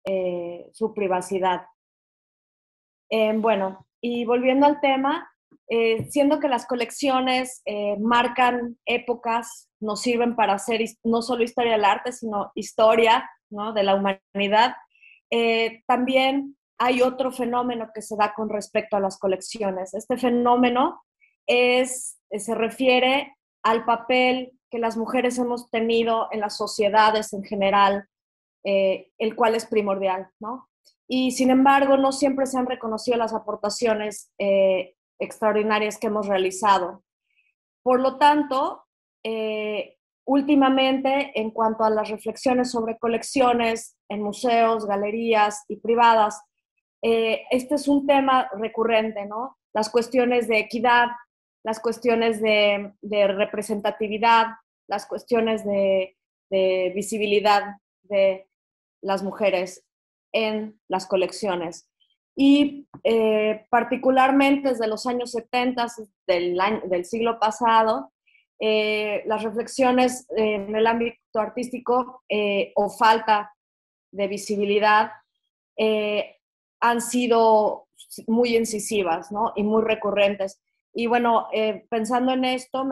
su privacidad. Bueno, y volviendo al tema, siendo que las colecciones marcan épocas, nos sirven para hacer no solo historia del arte, sino historia, ¿no?, de la humanidad, también hay otro fenómeno que se da con respecto a las colecciones. Este fenómeno se refiere al papel que las mujeres hemos tenido en las sociedades en general, el cual es primordial, ¿no? Y sin embargo, no siempre se han reconocido las aportaciones extraordinarias que hemos realizado. Por lo tanto, últimamente, en cuanto a las reflexiones sobre colecciones en museos, galerías y privadas, este es un tema recurrente, ¿no? Las cuestiones de equidad, las cuestiones de representatividad, las cuestiones de visibilidad de las mujeres en las colecciones. Y particularmente desde los años 70 del siglo pasado, las reflexiones en el ámbito artístico o falta de visibilidad han sido muy incisivas, ¿no?, y muy recurrentes. Y bueno, pensando en esto,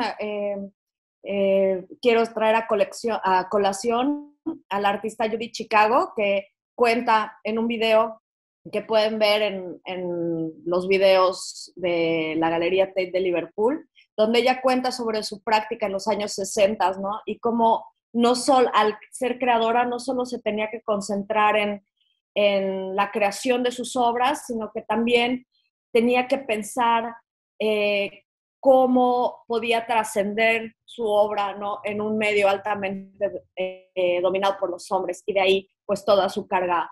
quiero traer a colación a la artista Judy Chicago, que cuenta en un video que pueden ver en los videos de la Galería Tate de Liverpool, donde ella cuenta sobre su práctica en los años 60, ¿no? Y cómo no solo, al ser creadora, no solo se tenía que concentrar en la creación de sus obras, sino que también tenía que pensar cómo podía trascender su obra, ¿no?, en un medio altamente dominado por los hombres, y de ahí pues toda su carga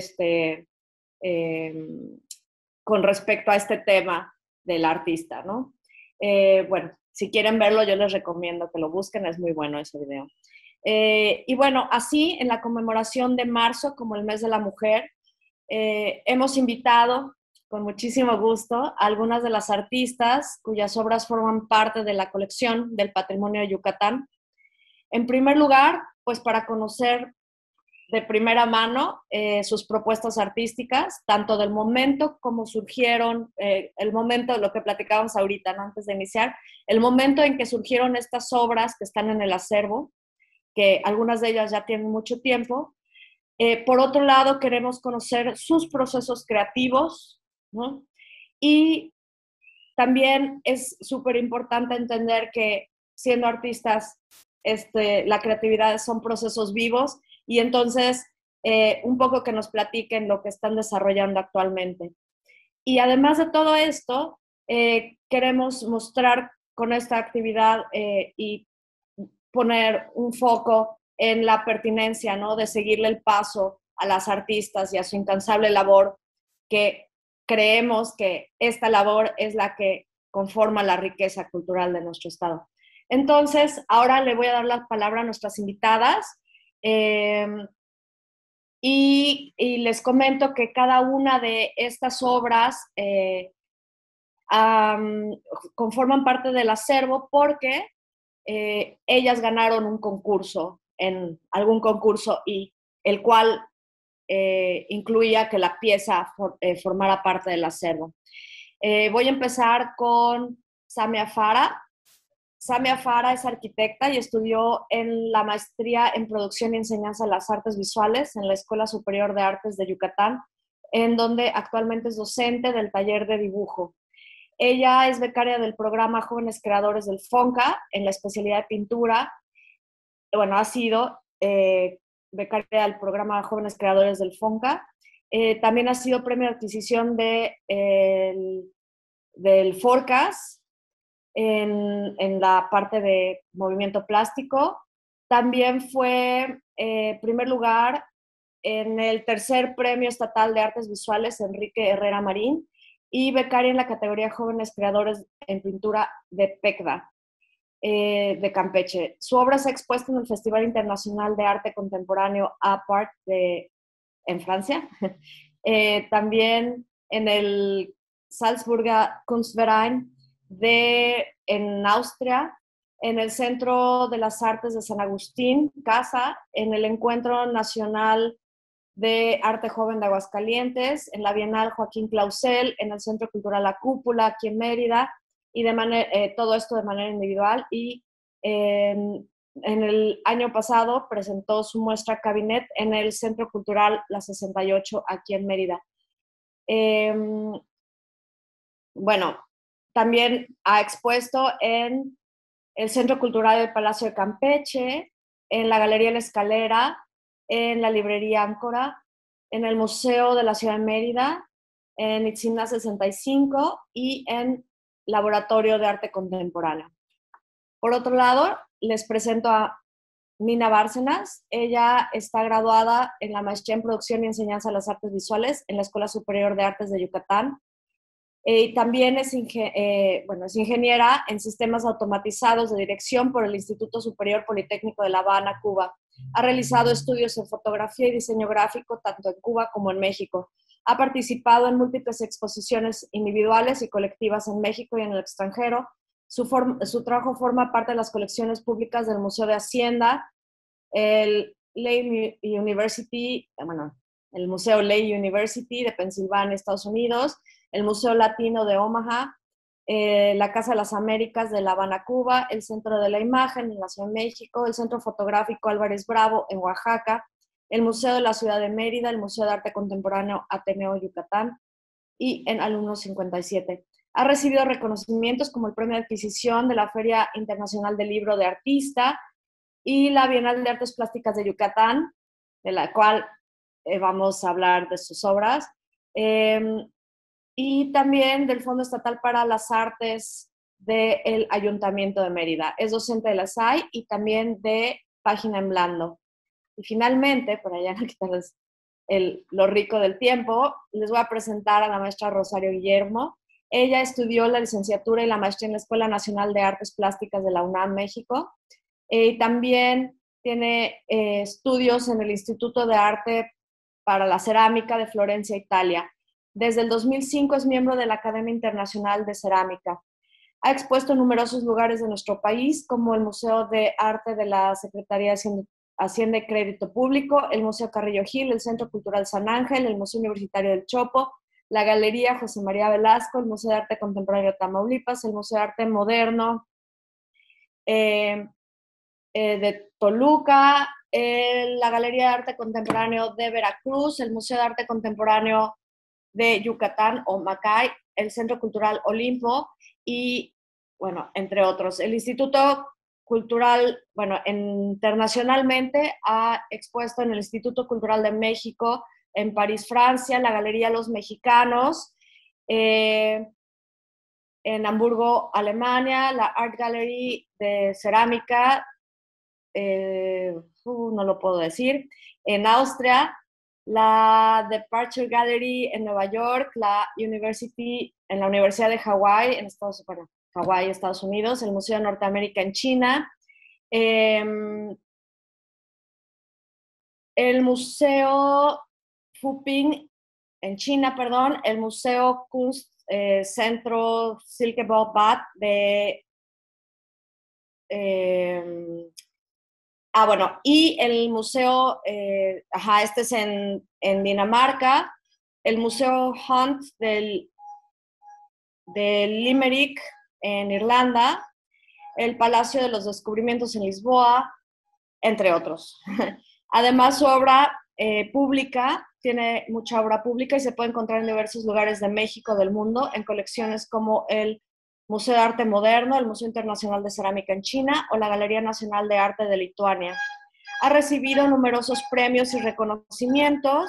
eh, con respecto a este tema del artista, ¿no? Bueno, si quieren verlo, yo les recomiendo que lo busquen, es muy bueno ese video. Y bueno, así en la conmemoración de marzo, como el mes de la mujer, hemos invitado con muchísimo gusto a algunas de las artistas cuyas obras forman parte de la colección del patrimonio de Yucatán. En primer lugar, pues para conocer de primera mano sus propuestas artísticas, tanto del momento como surgieron, el momento, lo que platicábamos ahorita, ¿no?, antes de iniciar, el momento en que surgieron estas obras que están en el acervo, que algunas de ellas ya tienen mucho tiempo. Por otro lado, queremos conocer sus procesos creativos, ¿no? Y también es súper importante entender que siendo artistas, la creatividad son procesos vivos, y entonces un poco que nos platiquen lo que están desarrollando actualmente. Y además de todo esto, queremos mostrar con esta actividad y poner un foco en la pertinencia, ¿no?, de seguirle el paso a las artistas y a su incansable labor, que creemos que esta labor es la que conforma la riqueza cultural de nuestro estado. Entonces, ahora le voy a dar la palabra a nuestras invitadas eh, y les comento que cada una de estas obras conforman parte del acervo porque ellas ganaron un concurso, en algún concurso, y el cual incluía que la pieza formara parte del acervo. Voy a empezar con Samia Farah. Samia Farah es arquitecta y estudió en la maestría en producción y enseñanza de las artes visuales en la Escuela Superior de Artes de Yucatán, en donde actualmente es docente del taller de dibujo. Ella es becaria del programa Jóvenes Creadores del FONCA en la especialidad de pintura. Bueno, ha sido becaria del programa Jóvenes Creadores del FONCA. También ha sido premio de adquisición del FORCAS en la parte de movimiento plástico. También fue primer lugar en el tercer premio estatal de artes visuales Enrique Herrera Marín y becaria en la categoría Jóvenes Creadores en Pintura de PECDA de Campeche. Su obra se ha expuesto en el Festival Internacional de Arte Contemporáneo APART en Francia, también en el Salzburger Kunstverein en Austria, en el Centro de las Artes de San Agustín, Casa, en el Encuentro Nacional de Arte Joven de Aguascalientes, en la Bienal Joaquín Clausel, en el Centro Cultural La Cúpula, aquí en Mérida, y todo esto de manera individual. Y en el año pasado presentó su muestra Cabinet en el Centro Cultural La 68, aquí en Mérida. Bueno, también ha expuesto en el Centro Cultural del Palacio de Campeche, en la Galería La Escalera, en la Librería Áncora, en el Museo de la Ciudad de Mérida, en Itzimna 65 y en Laboratorio de Arte Contemporáneo. Por otro lado, les presento a Nina Bárcenas. Ella está graduada en la Maestría en Producción y Enseñanza de las Artes Visuales en la Escuela Superior de Artes de Yucatán. También es ingeniera en sistemas automatizados de dirección por el Instituto Superior Politécnico de La Habana, Cuba. Ha realizado estudios en fotografía y diseño gráfico tanto en Cuba como en México. Ha participado en múltiples exposiciones individuales y colectivas en México y en el extranjero. Su trabajo forma parte de las colecciones públicas del Museo de Hacienda, el el Museo Ley University de Pensilvania, Estados Unidos, el Museo Latino de Omaha, la Casa de las Américas de La Habana, Cuba, el Centro de la Imagen en la Ciudad de México, el Centro Fotográfico Álvarez Bravo en Oaxaca, el Museo de la Ciudad de Mérida, el Museo de Arte Contemporáneo Ateneo Yucatán y en Alumnos 57. Ha recibido reconocimientos como el Premio de Adquisición de la Feria Internacional del Libro de Artista y la Bienal de Artes Plásticas de Yucatán, de la cual vamos a hablar de sus obras. Y también del Fondo Estatal para las Artes del Ayuntamiento de Mérida. Es docente de la SAI y también de Página en Blando. Y finalmente, para ya no quitarles lo rico del tiempo, les voy a presentar a la maestra Rosario Guillermo. Ella estudió la licenciatura y la maestría en la Escuela Nacional de Artes Plásticas de la UNAM, México. También tiene estudios en el Instituto de Arte para la Cerámica de Florencia, Italia. Desde el 2005 es miembro de la Academia Internacional de Cerámica. Ha expuesto en numerosos lugares de nuestro país, como el Museo de Arte de la Secretaría de Hacienda y Crédito Público, el Museo Carrillo Gil, el Centro Cultural San Ángel, el Museo Universitario del Chopo, la Galería José María Velasco, el Museo de Arte Contemporáneo de Tamaulipas, el Museo de Arte Moderno de Toluca, la Galería de Arte Contemporáneo de Veracruz, el Museo de Arte Contemporáneo de Yucatán o Macay, el Centro Cultural Olimpo y, bueno, entre otros. El Instituto Cultural, bueno, internacionalmente ha expuesto en el Instituto Cultural de México, en París, Francia, la Galería Los Mexicanos, en Hamburgo, Alemania, la Art Gallery de Cerámica, no lo puedo decir, en Austria, la Departure Gallery en Nueva York, en la Universidad de Hawái, Hawái, Estados Unidos, el Museo de Norteamérica en China, el Museo Fuping en China, perdón, el Museo Kunst Centro Silkeborg-Bad de bueno, y el museo, este es en Dinamarca, el Museo Hunt de Limerick en Irlanda, el Palacio de los Descubrimientos en Lisboa, entre otros. Además, su obra pública, tiene mucha obra pública y se puede encontrar en diversos lugares de México, del mundo, en colecciones como el Museo de Arte Moderno, el Museo Internacional de Cerámica en China o la Galería Nacional de Arte de Lituania. Ha recibido numerosos premios y reconocimientos.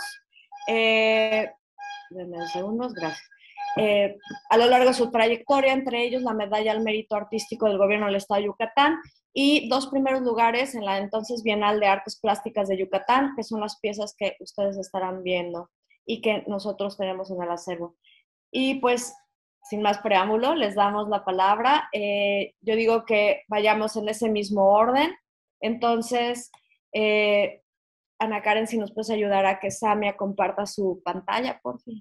Denme segundos, gracias. A lo largo de su trayectoria, entre ellos la Medalla al Mérito Artístico del Gobierno del Estado de Yucatán y 2 primeros lugares en la entonces Bienal de Artes Plásticas de Yucatán, que son las piezas que ustedes estarán viendo y que nosotros tenemos en el acervo. Y pues, sin más preámbulo, les damos la palabra. Yo digo que vayamos en ese mismo orden. Entonces, Ana Karen, si nos puedes ayudar a que Samia comparta su pantalla, por fin.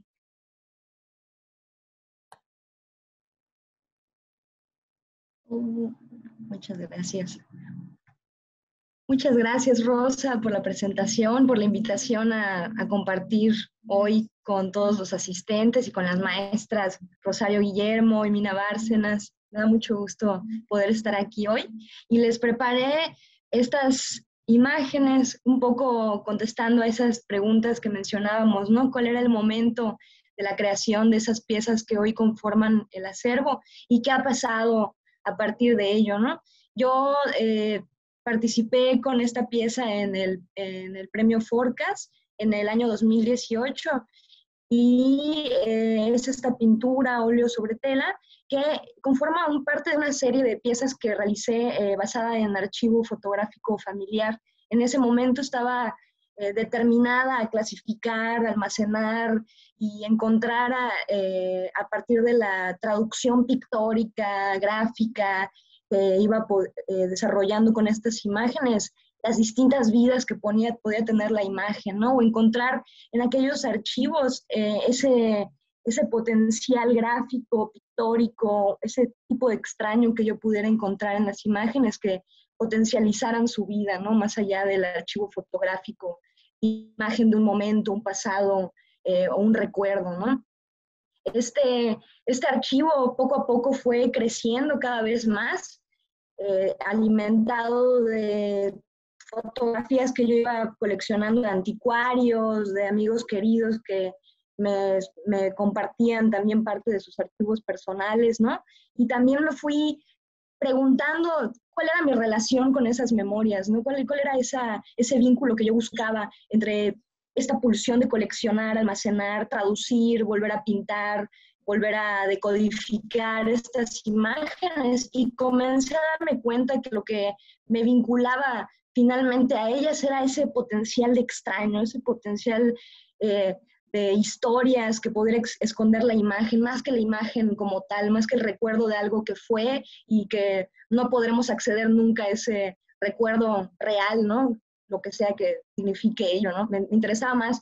Muchas gracias. Muchas gracias, Rosa, por la presentación, por la invitación a compartir hoy con todos los asistentes y con las maestras Rosario Guillermo y Mina Bárcenas. Me da mucho gusto poder estar aquí hoy. Y les preparé estas imágenes un poco contestando a esas preguntas que mencionábamos, ¿no? ¿Cuál era el momento de la creación de esas piezas que hoy conforman el acervo y qué ha pasado a partir de ello, ¿no? Yo participé con esta pieza en el premio Forcas en el año 2018 y es esta pintura óleo sobre tela que conforma un parte de una serie de piezas que realicé basada en archivo fotográfico familiar. En ese momento estaba determinada a clasificar, almacenar y encontrar a partir de la traducción pictórica, gráfica, que iba desarrollando con estas imágenes, las distintas vidas que podía tener la imagen, ¿no? O encontrar en aquellos archivos ese potencial gráfico, pictórico, ese tipo de extraño que yo pudiera encontrar en las imágenes que potencializaran su vida, ¿no? Más allá del archivo fotográfico, imagen de un momento, un pasado o un recuerdo, ¿no? Este archivo poco a poco fue creciendo cada vez más, alimentado de fotografías que yo iba coleccionando de anticuarios, de amigos queridos que me compartían también parte de sus archivos personales, ¿no? Y también me fui preguntando cuál era mi relación con esas memorias, ¿no? ¿Cuál era ese vínculo que yo buscaba entre esta pulsión de coleccionar, almacenar, traducir, volver a pintar, volver a decodificar estas imágenes? Y comencé a darme cuenta que lo que me vinculaba finalmente a ellas era ese potencial de extraño, ese potencial de historias que poder esconder la imagen, más que la imagen como tal, más que el recuerdo de algo que fue y que no podremos acceder nunca a ese recuerdo real, ¿no? Lo que sea que signifique ello, ¿no? Me interesaba más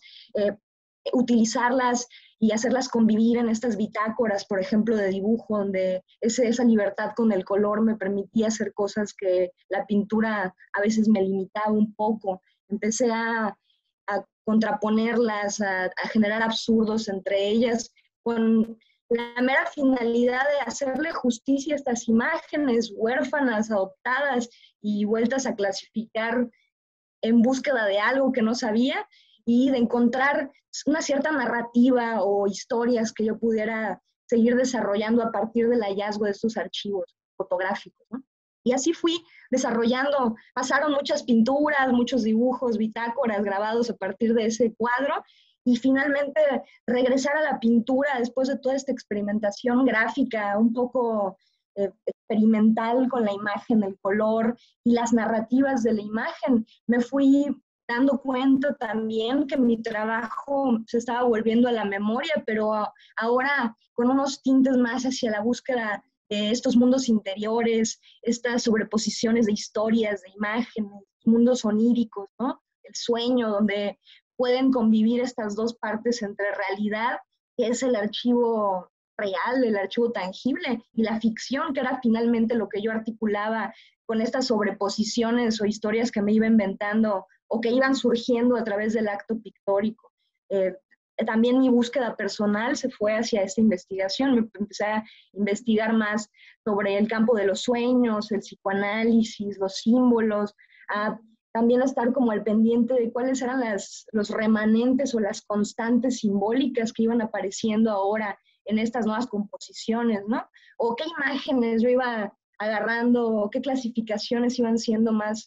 utilizarlas y hacerlas convivir en estas bitácoras, por ejemplo, de dibujo, donde esa libertad con el color me permitía hacer cosas que la pintura a veces me limitaba un poco. Empecé a contraponerlas, a generar absurdos entre ellas, con la mera finalidad de hacerle justicia a estas imágenes huérfanas, adoptadas y vueltas a clasificar en búsqueda de algo que no sabía y de encontrar una cierta narrativa o historias que yo pudiera seguir desarrollando a partir del hallazgo de estos archivos fotográficos, ¿no? Y así fui desarrollando, pasaron muchas pinturas, muchos dibujos, bitácoras grabados a partir de ese cuadro y finalmente regresar a la pintura después de toda esta experimentación gráfica un poco experimental con la imagen, el color y las narrativas de la imagen. Me fui dando cuenta también que mi trabajo se estaba volviendo a la memoria, pero ahora con unos tintes más hacia la búsqueda de estos mundos interiores, estas sobreposiciones de historias, de imágenes, mundos oníricos, ¿no? El sueño, donde pueden convivir estas dos partes entre realidad, que es el archivo real, el archivo tangible, y la ficción, que era finalmente lo que yo articulaba con estas sobreposiciones o historias que me iba inventando o que iban surgiendo a través del acto pictórico. También mi búsqueda personal se fue hacia esta investigación, me empecé a investigar más sobre el campo de los sueños, el psicoanálisis, los símbolos, a también estar como al pendiente de cuáles eran los remanentes o las constantes simbólicas que iban apareciendo ahora en estas nuevas composiciones, ¿no? O qué imágenes yo iba agarrando, o qué clasificaciones iban siendo más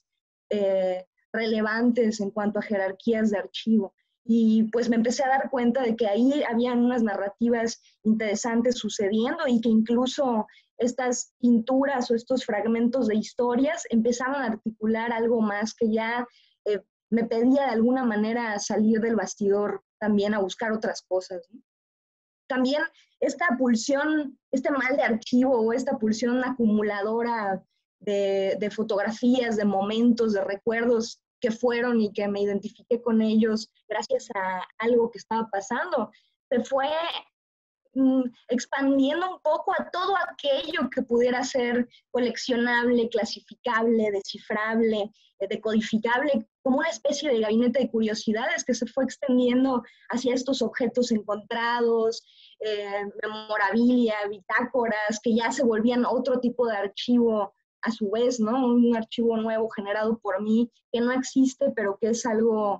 relevantes en cuanto a jerarquías de archivo. Y pues me empecé a dar cuenta de que ahí habían unas narrativas interesantes sucediendo y que incluso estas pinturas o estos fragmentos de historias empezaban a articular algo más que ya me pedía de alguna manera salir del bastidor también a buscar otras cosas, ¿no? También esta pulsión, este mal de archivo o esta pulsión acumuladora de fotografías, de momentos, de recuerdos que fueron y que me identifiqué con ellos gracias a algo que estaba pasando, se fue expandiendo un poco a todo aquello que pudiera ser coleccionable, clasificable, descifrable, decodificable, como una especie de gabinete de curiosidades que se fue extendiendo hacia estos objetos encontrados, memorabilia, bitácoras, que ya se volvían otro tipo de archivo a su vez, ¿no? Un archivo nuevo generado por mí, que no existe, pero que es algo,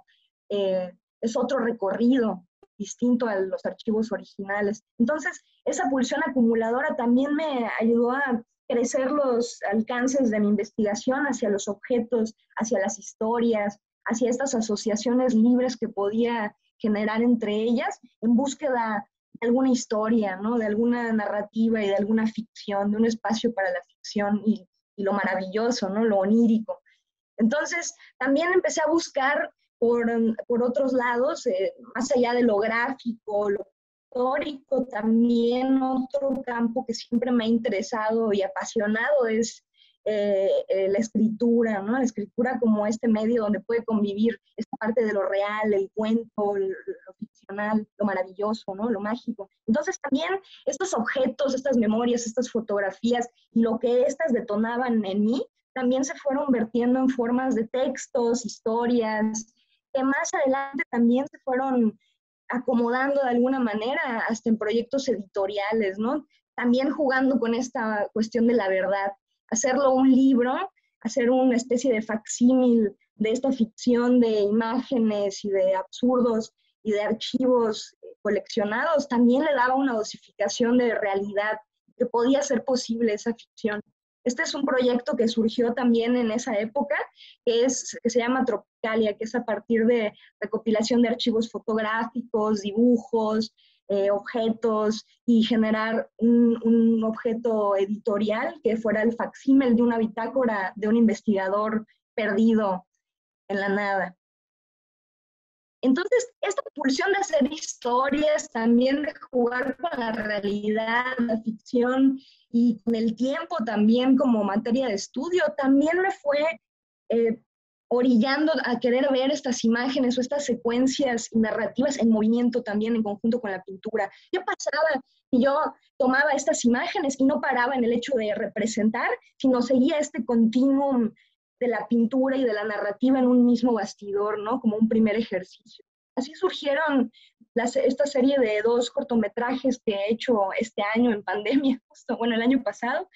es otro recorrido distinto a los archivos originales. Entonces, esa pulsión acumuladora también me ayudó a crecer los alcances de mi investigación hacia los objetos, hacia las historias, hacia estas asociaciones libres que podía generar entre ellas en búsqueda de alguna historia, ¿no? De alguna narrativa y de alguna ficción, de un espacio para la ficción y lo maravilloso, ¿no? Lo onírico. Entonces, también empecé a buscar por otros lados, más allá de lo gráfico, lo histórico, también otro campo que siempre me ha interesado y apasionado es la escritura, ¿no? La escritura como este medio donde puede convivir esta parte de lo real, el cuento, lo ficcional, lo maravilloso, ¿no? Lo mágico. Entonces también estos objetos, estas memorias, estas fotografías y lo que estas detonaban en mí, también se fueron vertiendo en formas de textos, historias, que más adelante también se fueron acomodando de alguna manera hasta en proyectos editoriales, ¿no? También jugando con esta cuestión de la verdad, hacerlo un libro, hacer una especie de facsímil de esta ficción de imágenes y de absurdos y de archivos coleccionados, también le daba una dosificación de realidad, que podía ser posible esa ficción. Este es un proyecto que surgió también en esa época, que se llama Tropicalia, que es a partir de recopilación de archivos fotográficos, dibujos, objetos, y generar un objeto editorial que fuera el facsímil de una bitácora de un investigador perdido en la nada. Entonces, esta pulsión de hacer historias, también de jugar con la realidad, la ficción y con el tiempo también como materia de estudio, también me fue orillando a querer ver estas imágenes o estas secuencias narrativas en movimiento también en conjunto con la pintura. ¿Qué pasaba si yo tomaba estas imágenes y no paraba en el hecho de representar, sino seguía este continuum de la pintura y de la narrativa en un mismo bastidor, ¿no? Como un primer ejercicio. Así surgieron esta serie de 2 cortometrajes que he hecho este año en pandemia, justo, bueno, el año pasado,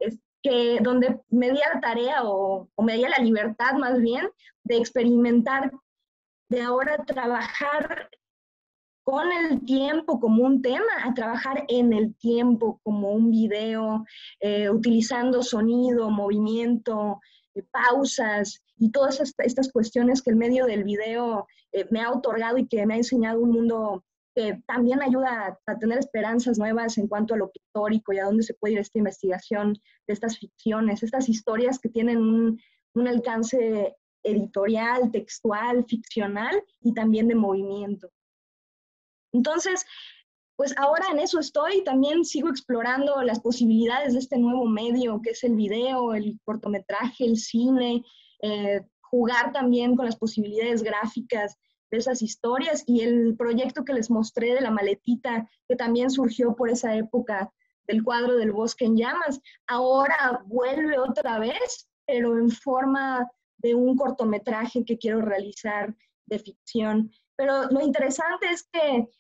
donde me di la tarea o me di la libertad más bien de experimentar, de ahora trabajar con el tiempo como un tema, a trabajar en el tiempo como un video, utilizando sonido, movimiento, pausas y todas estas cuestiones que el medio del video me ha otorgado y que me ha enseñado un mundo que también ayuda a tener esperanzas nuevas en cuanto a lo pictórico y a dónde se puede ir esta investigación de estas ficciones, estas historias que tienen un alcance editorial, textual, ficcional y también de movimiento. Entonces, pues ahora en eso estoy, también sigo explorando las posibilidades de este nuevo medio que es el video, el cortometraje, el cine, jugar también con las posibilidades gráficas de esas historias y el proyecto que les mostré de la maletita, que también surgió por esa época del cuadro del Bosque en Llamas, ahora vuelve otra vez, pero en forma de un cortometraje que quiero realizar de ficción. Pero lo interesante es que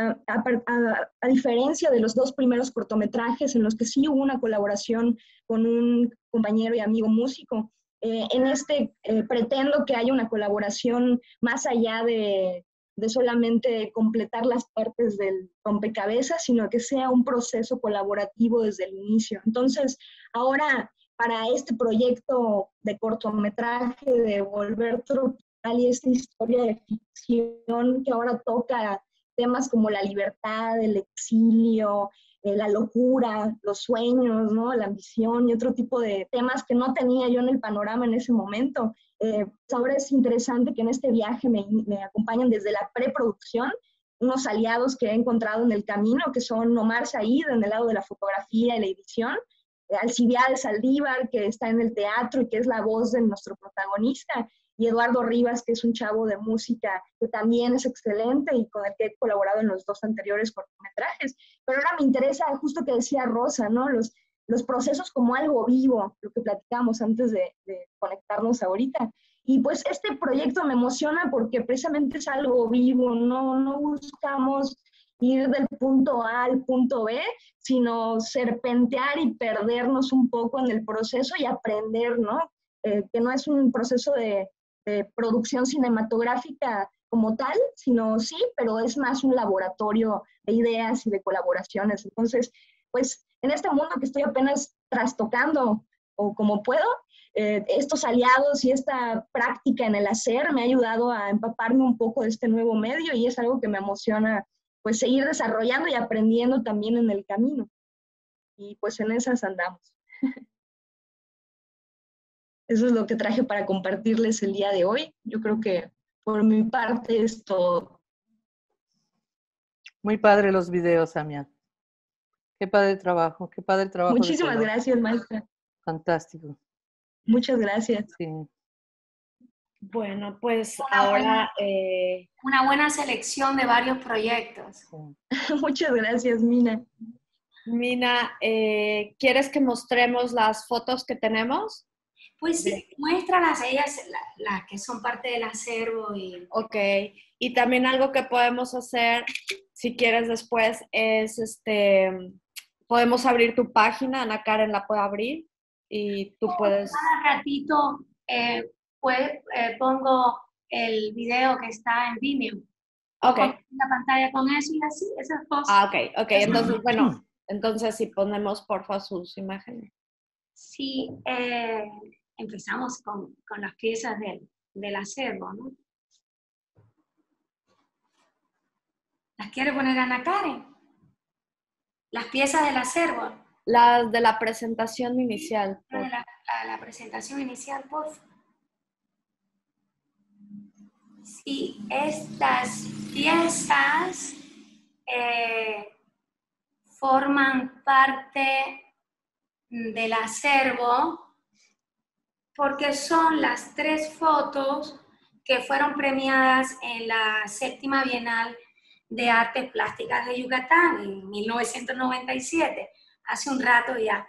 a diferencia de los 2 primeros cortometrajes en los que sí hubo una colaboración con un compañero y amigo músico, en este pretendo que haya una colaboración más allá de solamente completar las partes del rompecabezas, sino que sea un proceso colaborativo desde el inicio. Entonces, ahora para este proyecto de cortometraje de Volver Tropical y esta historia de ficción que ahora toca temas como la libertad, el exilio, la locura, los sueños, ¿no? La ambición y otro tipo de temas que no tenía yo en el panorama en ese momento. Pues ahora es interesante que en este viaje me acompañan desde la preproducción unos aliados que he encontrado en el camino, que son Omar Said en el lado de la fotografía y la edición, Alcibiades Saldívar, que está en el teatro y que es la voz de nuestro protagonista, y Eduardo Rivas, que es un chavo de música que también es excelente y con el que he colaborado en los 2 anteriores cortometrajes. Pero ahora me interesa justo que decía Rosa, ¿no? Los procesos como algo vivo, lo que platicamos antes de conectarnos ahorita. Y pues este proyecto me emociona porque precisamente es algo vivo, no buscamos ir del punto A al punto B, sino serpentear y perdernos un poco en el proceso y aprender, ¿no? Que no es un proceso de producción cinematográfica como tal, sino sí, pero es más un laboratorio de ideas y de colaboraciones. Entonces, pues en este mundo que estoy apenas trastocando o como puedo, estos aliados y esta práctica en el hacer me ha ayudado a empaparme un poco de este nuevo medio y es algo que me emociona pues seguir desarrollando y aprendiendo también en el camino. Y pues en esas andamos. Eso es lo que traje para compartirles el día de hoy. Yo creo que por mi parte es todo. Muy padre los videos, Samia. Qué padre trabajo de Muchísimas color. gracias, maestra. Fantástico. Muchas gracias. Sí. Bueno, pues Una ahora... una buena selección de varios proyectos. Sí. Muchas gracias, Mina. Mina, ¿quieres que mostremos las fotos que tenemos? Pues sí, muéstralas ellas, las que son parte del acervo. Ok, y también algo que podemos hacer, si quieres después, es podemos abrir tu página, Ana Karen la puede abrir y tú puedes... Cada ratito pongo el video que está en Vimeo. Ok. La pantalla con eso y así, esas cosas. Ah, ok, entonces, bueno, entonces si ponemos porfa sus imágenes. Sí, empezamos con las piezas del acervo, ¿no? ¿Las quiere poner Ana Karen? Las piezas del acervo. Las de la presentación inicial. La presentación inicial, por favor. Sí, estas piezas forman parte del acervo porque son las 3 fotos que fueron premiadas en la 7ª Bienal de Artes Plásticas de Yucatán en 1997, hace un rato ya.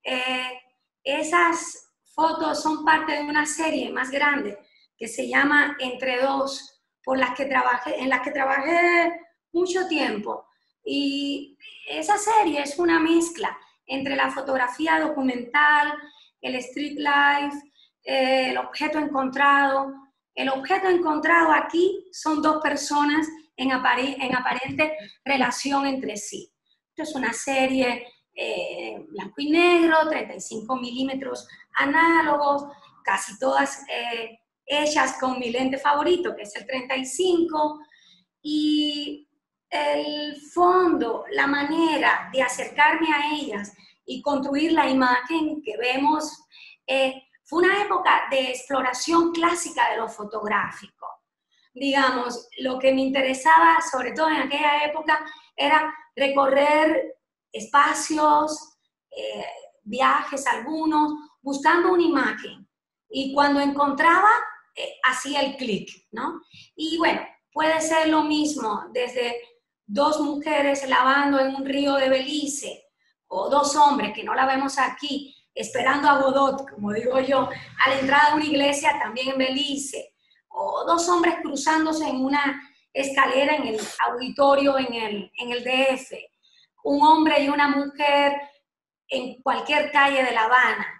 Esas fotos son parte de una serie más grande que se llama Entre Dos, en las que trabajé mucho tiempo. Y esa serie es una mezcla entre la fotografía documental, el street life, el objeto encontrado. El objeto encontrado aquí son 2 personas en aparente relación entre sí. Esto es una serie blanco y negro, 35 milímetros análogos, casi todas hechas con mi lente favorito, que es el 35, y el fondo, la manera de acercarme a ellas y construir la imagen que vemos, fue una época de exploración clásica de lo fotográfico. Digamos, lo que me interesaba, sobre todo en aquella época, era recorrer espacios, viajes algunos, buscando una imagen. Y cuando encontraba, hacía el clic, ¿no? Y bueno, puede ser lo mismo desde 2 mujeres lavando en un río de Belice, o 2 hombres, que no la vemos aquí, esperando a Godot, como digo yo, a la entrada de una iglesia también en Belice, o 2 hombres cruzándose en una escalera en el auditorio en el DF, un hombre y una mujer en cualquier calle de La Habana,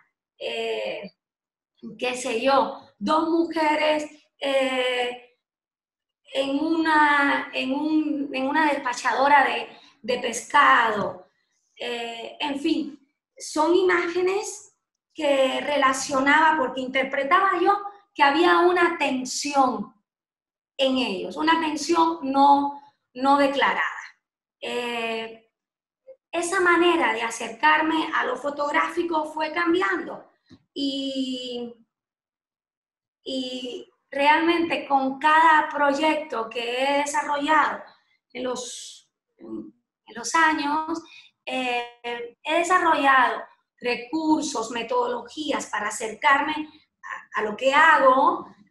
qué sé yo, 2 mujeres en una despachadora de pescado, en fin, son imágenes que relacionaba porque interpretaba yo que había una tensión en ellos, una tensión no declarada. Esa manera de acercarme a lo fotográfico fue cambiando y realmente con cada proyecto que he desarrollado en los años, he desarrollado recursos, metodologías para acercarme a lo que hago, para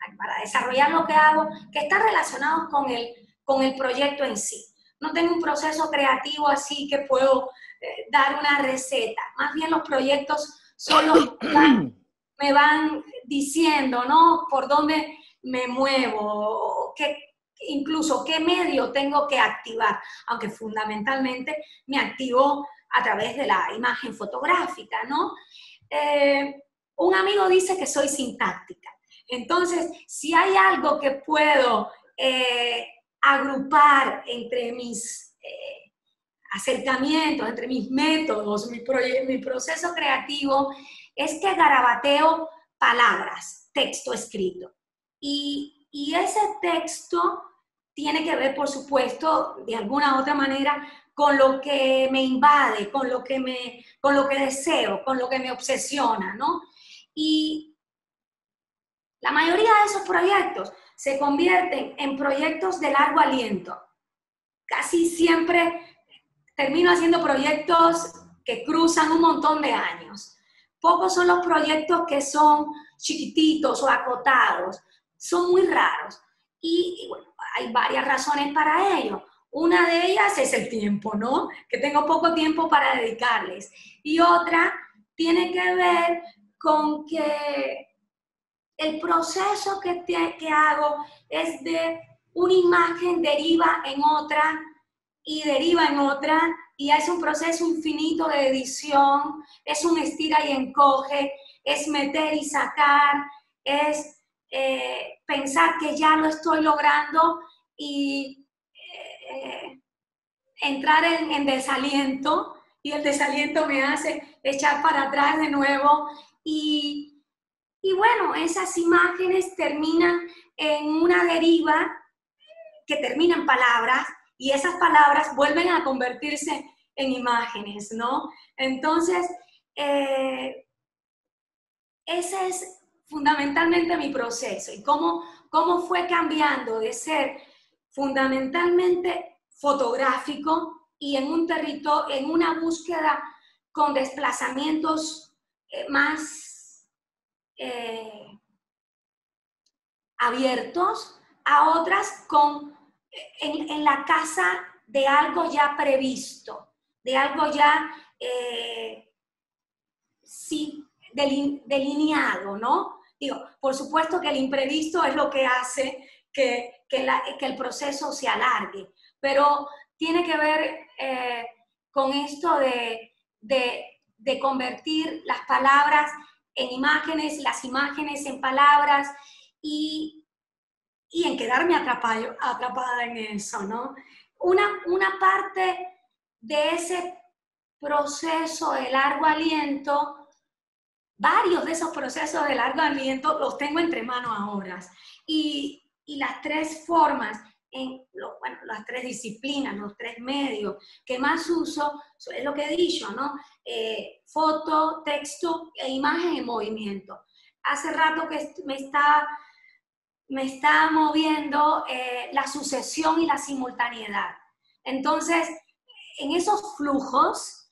desarrollar lo que hago, que están relacionados con el proyecto en sí. No tengo un proceso creativo así que puedo dar una receta. Más bien los proyectos son los que me van diciendo, ¿no? Por dónde me muevo, incluso qué medio tengo que activar, aunque fundamentalmente me activo a través de la imagen fotográfica, ¿no? Un amigo dice que soy sintáctica. Entonces, si hay algo que puedo agrupar entre mis acercamientos, entre mis métodos, mi proceso creativo, es que garabateo palabras, texto escrito. Y ese texto tiene que ver, por supuesto, de alguna u otra manera, con lo que me invade, con lo que deseo, con lo que me obsesiona, ¿no? Y la mayoría de esos proyectos se convierten en proyectos de largo aliento. Casi siempre termino haciendo proyectos que cruzan un montón de años. Pocos son los proyectos que son chiquititos o acotados. Son muy raros. Y bueno, hay varias razones para ello. Una de ellas es el tiempo, ¿no? Que tengo poco tiempo para dedicarles. Y otra tiene que ver con que el proceso que hago es de una imagen deriva en otra y deriva en otra, y es un proceso infinito de edición, es un estira y encoge, es meter y sacar, es pensar que ya lo estoy logrando y entrar en desaliento, y el desaliento me hace echar para atrás de nuevo, y bueno, esas imágenes terminan en una deriva que termina en palabras, y esas palabras vuelven a convertirse en imágenes, ¿no? Entonces, ese es fundamentalmente mi proceso, y cómo fue cambiando de ser fundamentalmente fotográfico y en un territorio, en una búsqueda con desplazamientos más abiertos, a otras en la casa de algo ya previsto, de algo ya sí, delineado, ¿no? Digo, por supuesto que el imprevisto es lo que hace que el proceso se alargue, pero tiene que ver con esto de convertir las palabras en imágenes, las imágenes en palabras, y en quedarme atrapada en eso, ¿no? Una parte de ese proceso de largo aliento, varios de esos procesos de largo aliento los tengo entre manos ahora. Y las tres formas, las tres disciplinas, los tres medios que más uso, es lo que he dicho, ¿no? Foto, texto e imagen en movimiento. Hace rato que me está moviendo la sucesión y la simultaneidad. Entonces, en esos flujos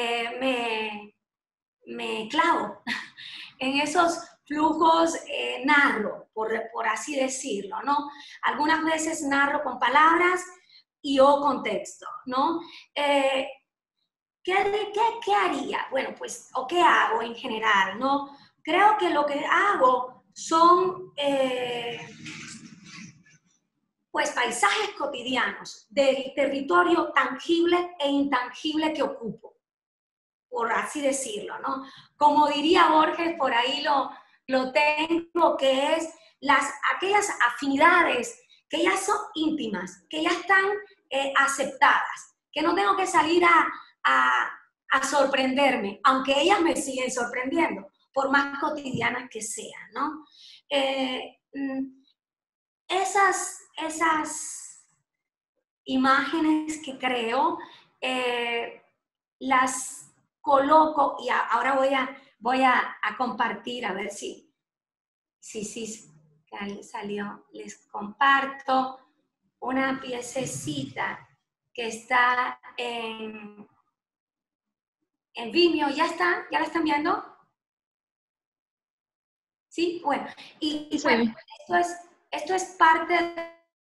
me clavo, en esos flujos narro, por así decirlo, ¿no? Algunas veces narro con palabras o con texto, ¿no? ¿Qué haría? Bueno, pues, o qué hago en general, ¿no? Creo que lo que hago son pues paisajes cotidianos del territorio tangible e intangible que ocupo, por así decirlo, ¿no? Como diría Borges, por ahí lo tengo, que es aquellas afinidades que ya son íntimas, que ya están aceptadas, que no tengo que salir a sorprenderme, aunque ellas me siguen sorprendiendo, por más cotidianas que sean, ¿no? Esas imágenes que creo, las coloco, y ahora voy a compartir, a ver si salió. Les comparto una piececita que está en Vimeo. ¿Ya está? ¿Ya la están viendo? ¿Sí? Bueno, y bueno, esto es esto es parte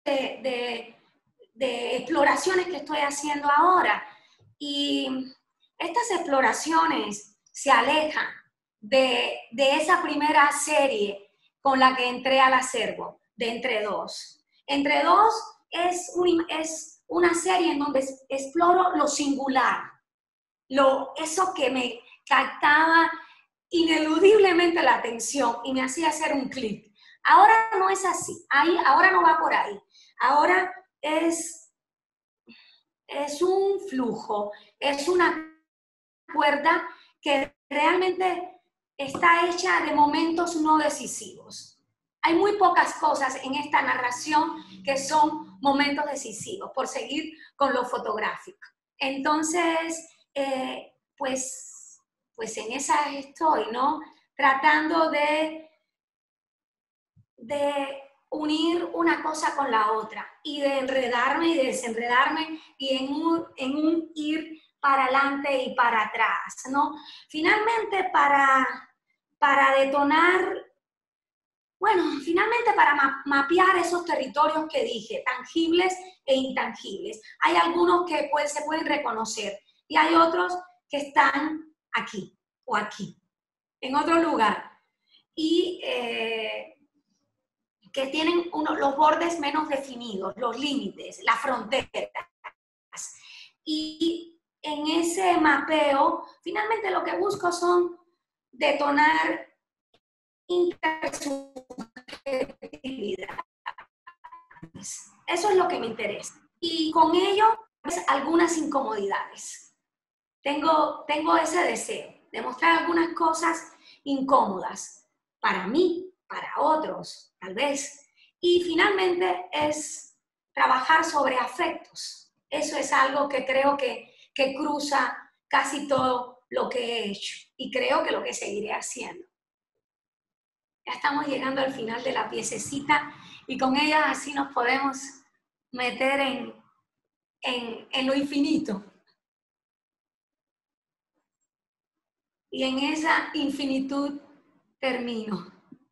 de exploraciones que estoy haciendo ahora. Y estas exploraciones se alejan de esa primera serie con la que entré al acervo, de Entre Dos. Entre Dos es una serie en donde exploro lo singular, eso que me captaba ineludiblemente la atención y me hacía hacer un clic. Ahora no es así, ahora no va por ahí. Ahora es un flujo, es una cuerda que realmente está hecha de momentos no decisivos. Hay muy pocas cosas en esta narración que son momentos decisivos, por seguir con lo fotográfico. Entonces, pues en esa estoy, ¿no? Tratando de unir una cosa con la otra y de enredarme y de desenredarme y en un ir para adelante y para atrás, ¿no? Finalmente, para detonar, bueno, finalmente para mapear esos territorios que dije, tangibles e intangibles. Hay algunos que se pueden reconocer y hay otros que están aquí o aquí, en otro lugar. Y que tienen los bordes menos definidos, los límites, las fronteras. Y en ese mapeo, finalmente lo que busco son detonar intersubjetividades. Eso es lo que me interesa. Y con ello, pues, algunas incomodidades. Tengo ese deseo de mostrar algunas cosas incómodas para mí, para otros, tal vez. Y finalmente es trabajar sobre afectos. Eso es algo que creo que cruza casi todo lo que he hecho y creo que lo que seguiré haciendo. Ya estamos llegando al final de la piececita y con ella así nos podemos meter en lo infinito. Y en esa infinitud termino.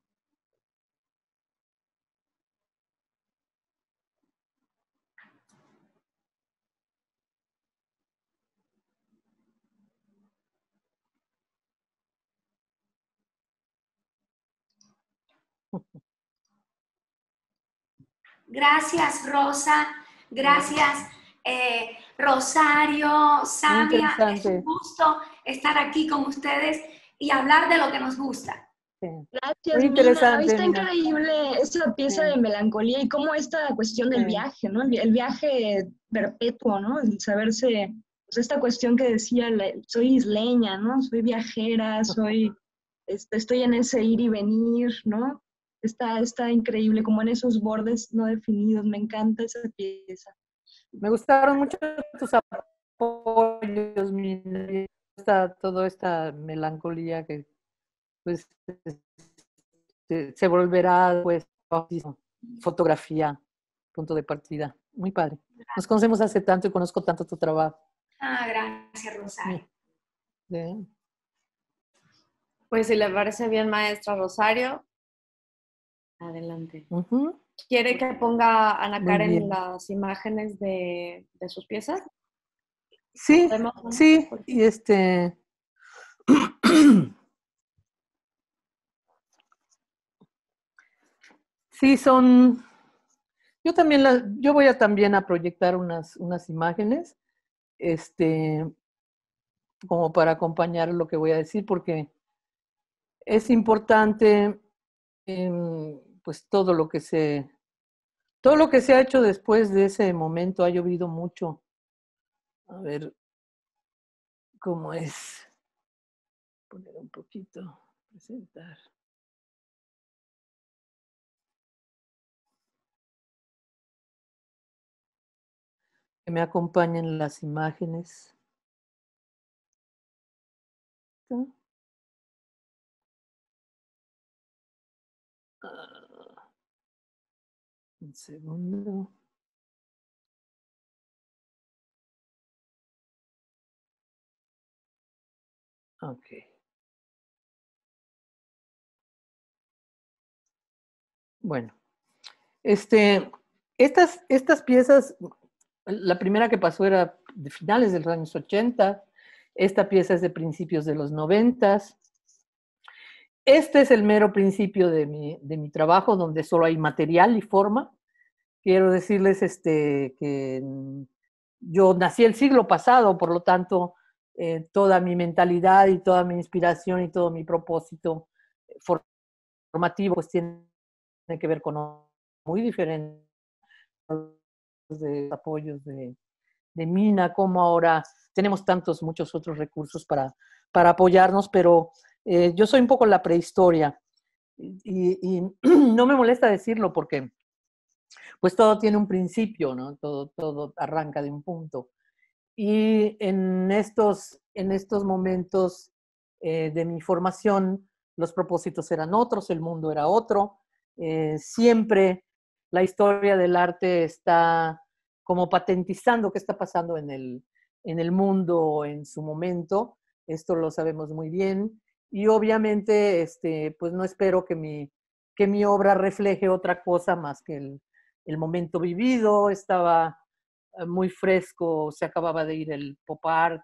Gracias, Rosa. Gracias, Rosario, Samia. Es un gusto estar aquí con ustedes y hablar de lo que nos gusta. Sí. Gracias, Muy Mina. interesante, Está Mina. increíble esa pieza de melancolía y cómo esta cuestión del viaje, ¿no? El viaje perpetuo, ¿no? El saberse, pues esta cuestión que decía, soy isleña, ¿no? Soy viajera, estoy en ese ir y venir, ¿no? Está increíble, como en esos bordes no definidos. Me encanta esa pieza. Me gustaron mucho tus apoyos, Mina. Toda esta melancolía que pues se volverá pues fotografía, punto de partida. Muy padre. Nos conocemos hace tanto y conozco tanto tu trabajo. Ah, gracias, Rosario. Sí. Pues si le parece bien, maestra Rosario, adelante. Uh-huh. ¿Quiere que ponga a Ana Muy Karen bien. las imágenes de sus piezas? Sí, ¿Podemos? sí, y sí, son, yo voy a también a proyectar unas imágenes, como para acompañar lo que voy a decir, porque es importante, pues todo lo que se ha hecho después de ese momento. Ha llovido mucho. A ver cómo es. Poner un poquito, presentar. Que me acompañen las imágenes. ¿Sí? Un segundo. Ok. Bueno, Estas piezas, la primera que pasó era de finales de los años 80, esta pieza es de principios de los 90. Este es el mero principio de mi trabajo, donde solo hay material y forma. Quiero decirles que yo nací el siglo pasado, por lo tanto, toda mi mentalidad y toda mi inspiración y todo mi propósito formativo pues tiene que ver con muy diferentes de apoyos de Mina, como ahora tenemos muchos otros recursos para apoyarnos, pero yo soy un poco la prehistoria y no me molesta decirlo porque pues todo tiene un principio, ¿no? Todo arranca de un punto. Y en estos momentos de mi formación, los propósitos eran otros, el mundo era otro. Siempre la historia del arte está como patentizando qué está pasando en el mundo en su momento. Esto lo sabemos muy bien. Y obviamente, pues no espero que mi obra refleje otra cosa más que el momento vivido. Estaba muy fresco, se acababa de ir el pop art,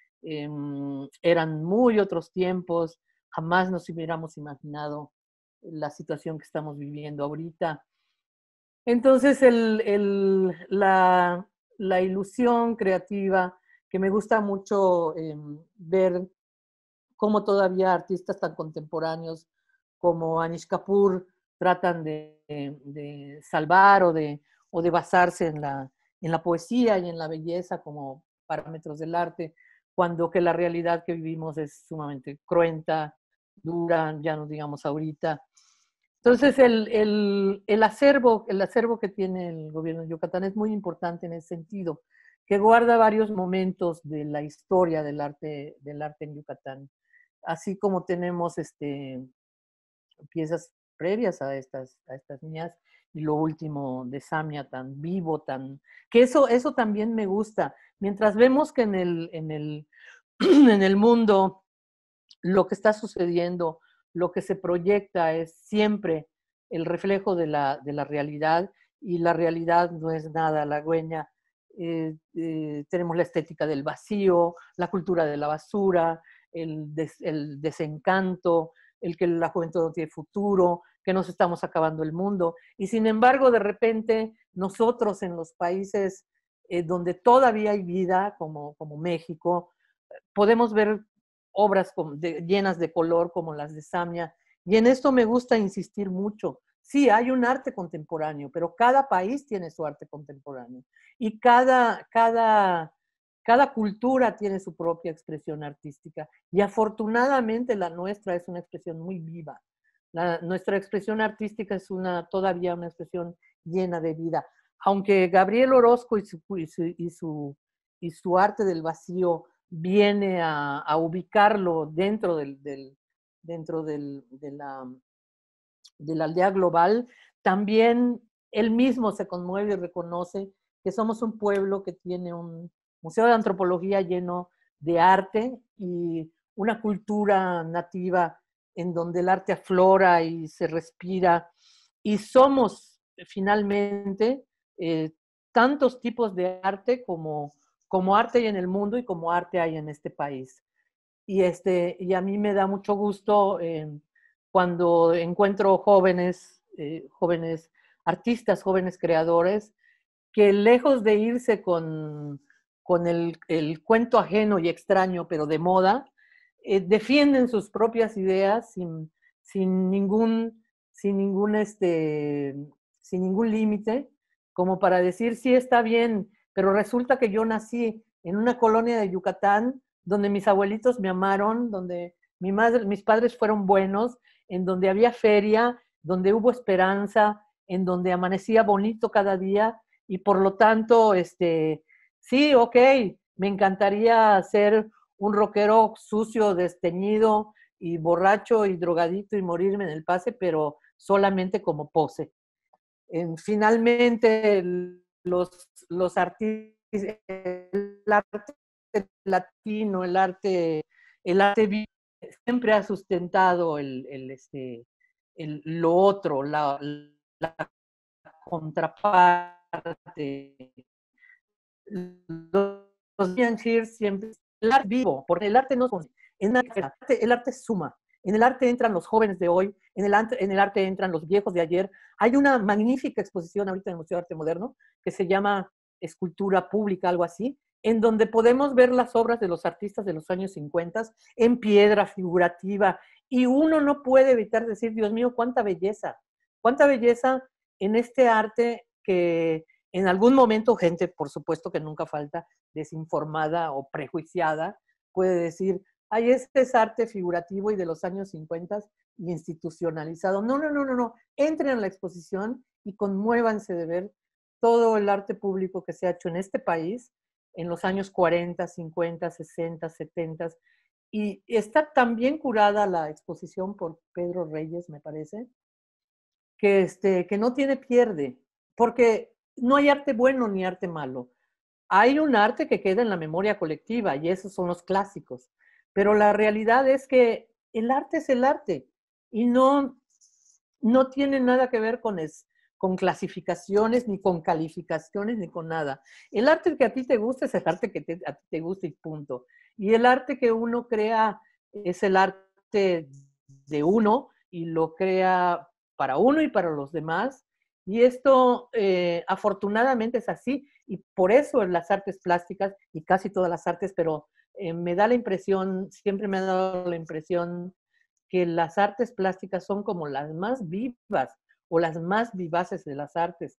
eran muy otros tiempos, jamás nos hubiéramos imaginado la situación que estamos viviendo ahorita. Entonces, la ilusión creativa, que me gusta mucho ver cómo todavía artistas tan contemporáneos como Anish Kapoor tratan de salvar o de basarse en la poesía y en la belleza como parámetros del arte, cuando que la realidad que vivimos es sumamente cruenta, dura, ya no digamos ahorita. Entonces, el acervo que tiene el gobierno de Yucatán es muy importante en ese sentido, que guarda varios momentos de la historia del arte en Yucatán. Así como tenemos piezas previas a estas mías, y lo último de Samia, tan vivo, que eso también me gusta. Mientras vemos que en el mundo lo que está sucediendo, lo que se proyecta es siempre el reflejo de la realidad, y la realidad no es nada halagüeña. Tenemos la estética del vacío, la cultura de la basura, el desencanto, el que la juventud no tiene futuro, que nos estamos acabando el mundo. Y sin embargo, de repente, nosotros en los países donde todavía hay vida, como México, podemos ver obras llenas de color como las de Samia, y en esto me gusta insistir mucho. Sí, hay un arte contemporáneo, pero cada país tiene su arte contemporáneo, y cada cultura tiene su propia expresión artística, y afortunadamente la nuestra es una expresión muy viva. Nuestra expresión artística es todavía una expresión llena de vida. Aunque Gabriel Orozco y su arte del vacío viene a ubicarlo dentro de la aldea global, también él mismo se conmueve y reconoce que somos un pueblo que tiene un museo de antropología lleno de arte y una cultura nativa en donde el arte aflora y se respira, y somos finalmente tantos tipos de arte como arte hay en el mundo y como arte hay en este país. Y a mí me da mucho gusto cuando encuentro jóvenes artistas, jóvenes creadores, que lejos de irse con el cuento ajeno y extraño, pero de moda, defienden sus propias ideas sin ningún límite, como para decir, sí, está bien, pero resulta que yo nací en una colonia de Yucatán donde mis abuelitos me amaron, donde mis padres fueron buenos, en donde había feria, donde hubo esperanza, en donde amanecía bonito cada día, y por lo tanto, sí, ok, me encantaría ser un rockero sucio, desteñido y borracho y drogadito y morirme en el pase, pero solamente como pose. Finalmente, los artistas, el arte latino, el arte siempre ha sustentado lo otro, la contraparte. Los Ian Shears siempre, el arte vivo, porque el arte no es el arte suma. En el arte entran los jóvenes de hoy, en el arte entran los viejos de ayer. Hay una magnífica exposición ahorita en el Museo de Arte Moderno que se llama Escultura Pública, algo así, en donde podemos ver las obras de los artistas de los años 50 en piedra figurativa, y uno no puede evitar decir, Dios mío, cuánta belleza en este arte que en algún momento gente, por supuesto que nunca falta, desinformada o prejuiciada, puede decir, ay, este es arte figurativo y de los años 50 y institucionalizado. No, no, no, no, no. Entren a la exposición y conmuévanse de ver todo el arte público que se ha hecho en este país en los años 40, 50, 60, 70. Y está tan bien curada la exposición por Pedro Reyes, me parece, que no tiene pierde, porque no hay arte bueno ni arte malo. Hay un arte que queda en la memoria colectiva y esos son los clásicos. Pero la realidad es que el arte es el arte y no tiene nada que ver con clasificaciones, ni con calificaciones, ni con nada. El arte que a ti te gusta es el arte que a ti te gusta y punto. Y el arte que uno crea es el arte de uno y lo crea para uno y para los demás. Y esto afortunadamente es así, y por eso en las artes plásticas, y casi todas las artes, pero me da la impresión, siempre me ha dado la impresión que las artes plásticas son como las más vivas o las más vivaces de las artes.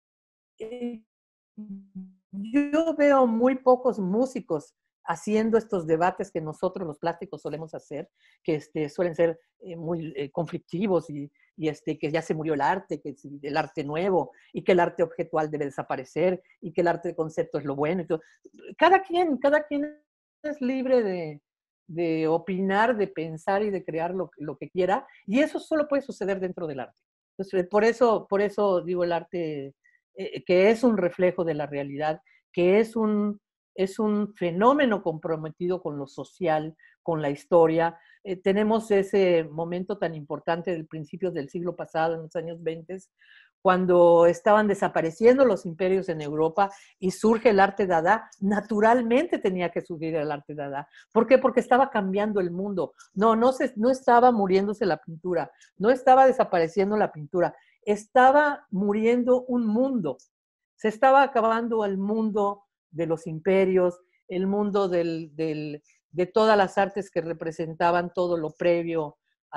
Yo veo muy pocos músicos haciendo estos debates que nosotros los plásticos solemos hacer, que suelen ser muy conflictivos y que ya se murió el arte, que es el arte nuevo, y que el arte objetual debe desaparecer, y que el arte de concepto es lo bueno. Y todo. Cada quien es libre de opinar, de pensar y de crear lo que quiera, y eso solo puede suceder dentro del arte. Entonces, por eso digo el arte que es un reflejo de la realidad, que es un fenómeno comprometido con lo social, con la historia. Tenemos ese momento tan importante del principio del siglo pasado, en los años 20, cuando estaban desapareciendo los imperios en Europa y surge el arte Dada. Naturalmente tenía que surgir el arte Dada. ¿Por qué? Porque estaba cambiando el mundo. No estaba muriéndose la pintura, no estaba desapareciendo la pintura, estaba muriendo un mundo. Se estaba acabando el mundo de los imperios, el mundo de todas las artes que representaban todo lo previo a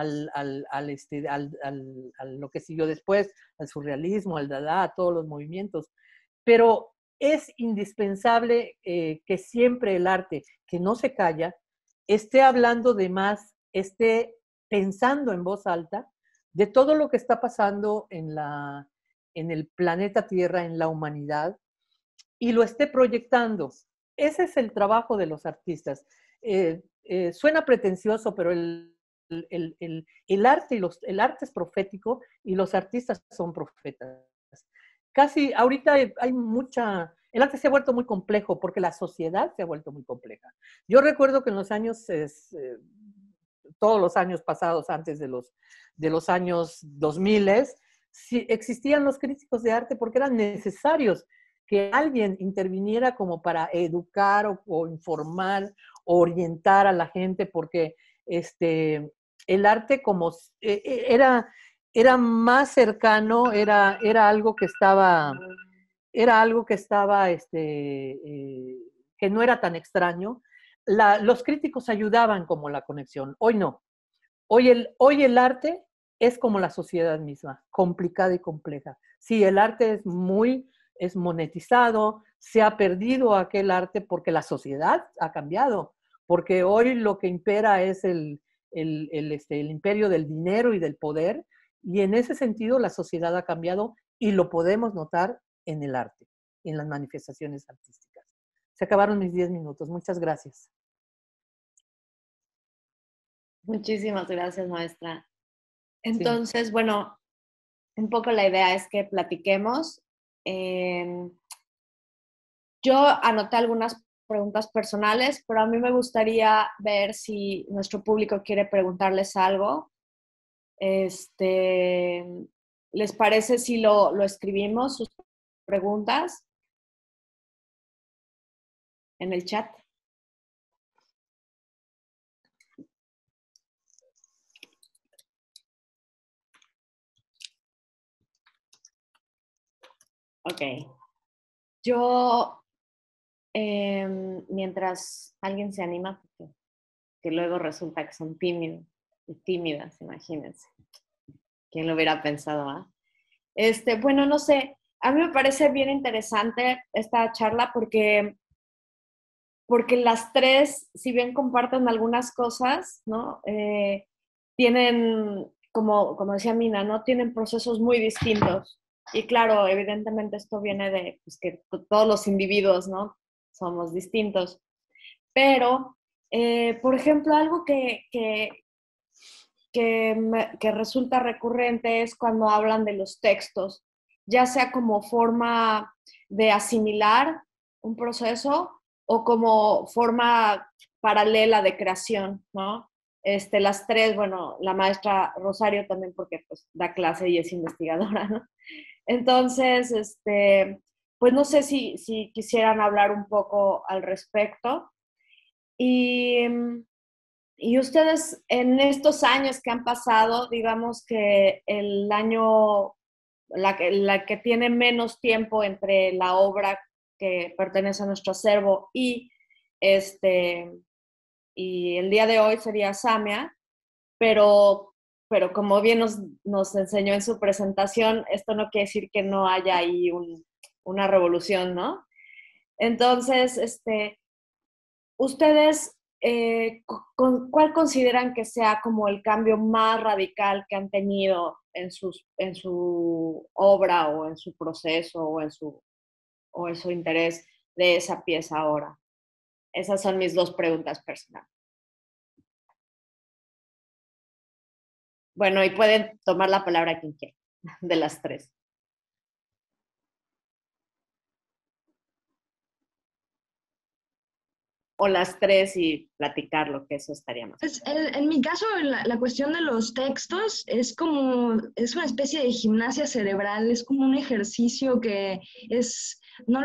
lo que siguió después, al surrealismo, al dada, a todos los movimientos. Pero es indispensable que siempre el arte, que no se calla, esté hablando de más, esté pensando en voz alta de todo lo que está pasando en el planeta Tierra, en la humanidad, y lo esté proyectando. Ese es el trabajo de los artistas. Suena pretencioso, pero el arte es profético y los artistas son profetas. Casi ahorita hay el arte se ha vuelto muy complejo porque la sociedad se ha vuelto muy compleja. Yo recuerdo que en los años, todos los años pasados antes de los años 2000, sí, existían los críticos de arte porque eran necesarios que alguien interviniera como para educar o informar o orientar a la gente, porque el arte como era más cercano, era algo que estaba, que no era tan extraño. Los críticos ayudaban como la conexión. Hoy no. Hoy el arte es como la sociedad misma, complicada y compleja. Sí, el arte es monetizado, se ha perdido aquel arte porque la sociedad ha cambiado, porque hoy lo que impera es el imperio del dinero y del poder, y en ese sentido la sociedad ha cambiado y lo podemos notar en el arte, en las manifestaciones artísticas. Se acabaron mis 10 minutos. Muchas gracias. Muchísimas gracias, maestra. Entonces, sí. Bueno, un poco la idea es que platiquemos. Yo anoté algunas preguntas personales, pero a mí me gustaría ver si nuestro público quiere preguntarles algo. ¿Les parece si lo escribimos, sus preguntas, en el chat? Ok. Yo, mientras alguien se anima, porque, que luego resulta que son tímidos y tímidas, imagínense. ¿Quién lo hubiera pensado? ¿Ah? Bueno, no sé, a mí me parece bien interesante esta charla porque las tres, si bien comparten algunas cosas, ¿no? Tienen, como decía Mina, ¿no? Tienen procesos muy distintos. Y claro, evidentemente esto viene de pues, que todos los individuos, ¿no? Somos distintos. Pero, por ejemplo, algo que resulta recurrente es cuando hablan de los textos, ya sea como forma de asimilar un proceso o como forma paralela de creación, ¿no? Las tres, bueno, la maestra Rosario también porque pues da clase y es investigadora, ¿no? Entonces, pues no sé si quisieran hablar un poco al respecto. Y ustedes en estos años que han pasado, digamos que el año, la que tiene menos tiempo entre la obra que pertenece a nuestro acervo y el día de hoy sería Samia, pero, como bien nos enseñó en su presentación, esto no quiere decir que no haya ahí una revolución, ¿no? Entonces, ustedes, ¿cuál consideran que sea como el cambio más radical que han tenido en su obra o en su proceso o en su interés de esa pieza ahora? Esas son mis dos preguntas personales. Bueno, y pueden tomar la palabra quien quiera, de las tres. O las tres y platicarlo, que eso estaría más. Pues en mi caso, la cuestión de los textos es una especie de gimnasia cerebral, es como un ejercicio que no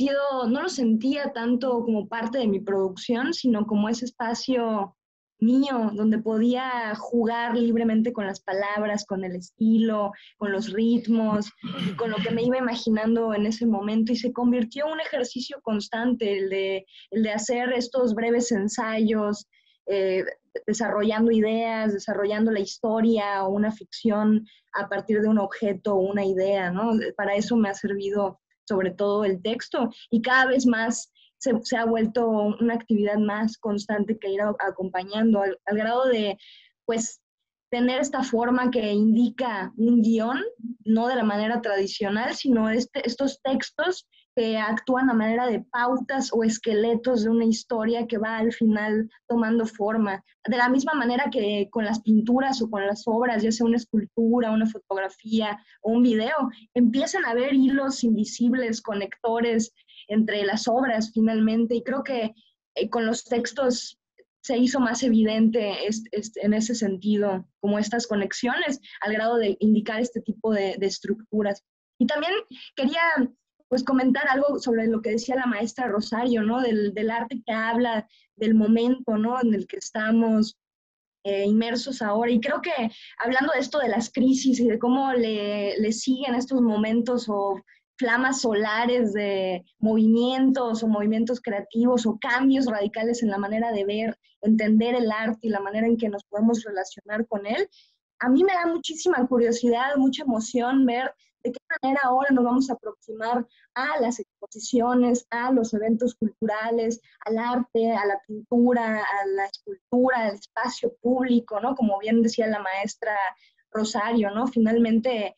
no lo sentía tanto como parte de mi producción, sino como ese espacio mío, donde podía jugar libremente con las palabras, con el estilo, con los ritmos, y con lo que me iba imaginando en ese momento, y se convirtió en un ejercicio constante, el de hacer estos breves ensayos, eh, desarrollando ideas, desarrollando la historia o una ficción a partir de un objeto o una idea, ¿no? Para eso me ha servido sobre todo el texto, y cada vez más se ha vuelto una actividad más constante que ir acompañando al grado de, pues, tener esta forma que indica un guión, no de la manera tradicional, sino estos textos que actúan a manera de pautas o esqueletos de una historia que va al final tomando forma. De la misma manera que con las pinturas o con las obras, ya sea una escultura, una fotografía o un video, empiezan a haber hilos invisibles, conectores entre las obras finalmente, y creo que con los textos se hizo más evidente en ese sentido, como estas conexiones, al grado de indicar este tipo de estructuras. Y también quería pues comentar algo sobre lo que decía la maestra Rosario, ¿no? Del arte que habla del momento, ¿no? En el que estamos inmersos ahora. Y creo que hablando de esto de las crisis y de cómo le siguen estos momentos o flamas solares de movimientos o movimientos creativos o cambios radicales en la manera de ver, entender el arte y la manera en que nos podemos relacionar con él, a mí me da muchísima curiosidad, mucha emoción ver de qué manera ahora nos vamos a aproximar a las exposiciones, a los eventos culturales, al arte, a la pintura, a la escultura, al espacio público, ¿no? Como bien decía la maestra Rosario, ¿no? Finalmente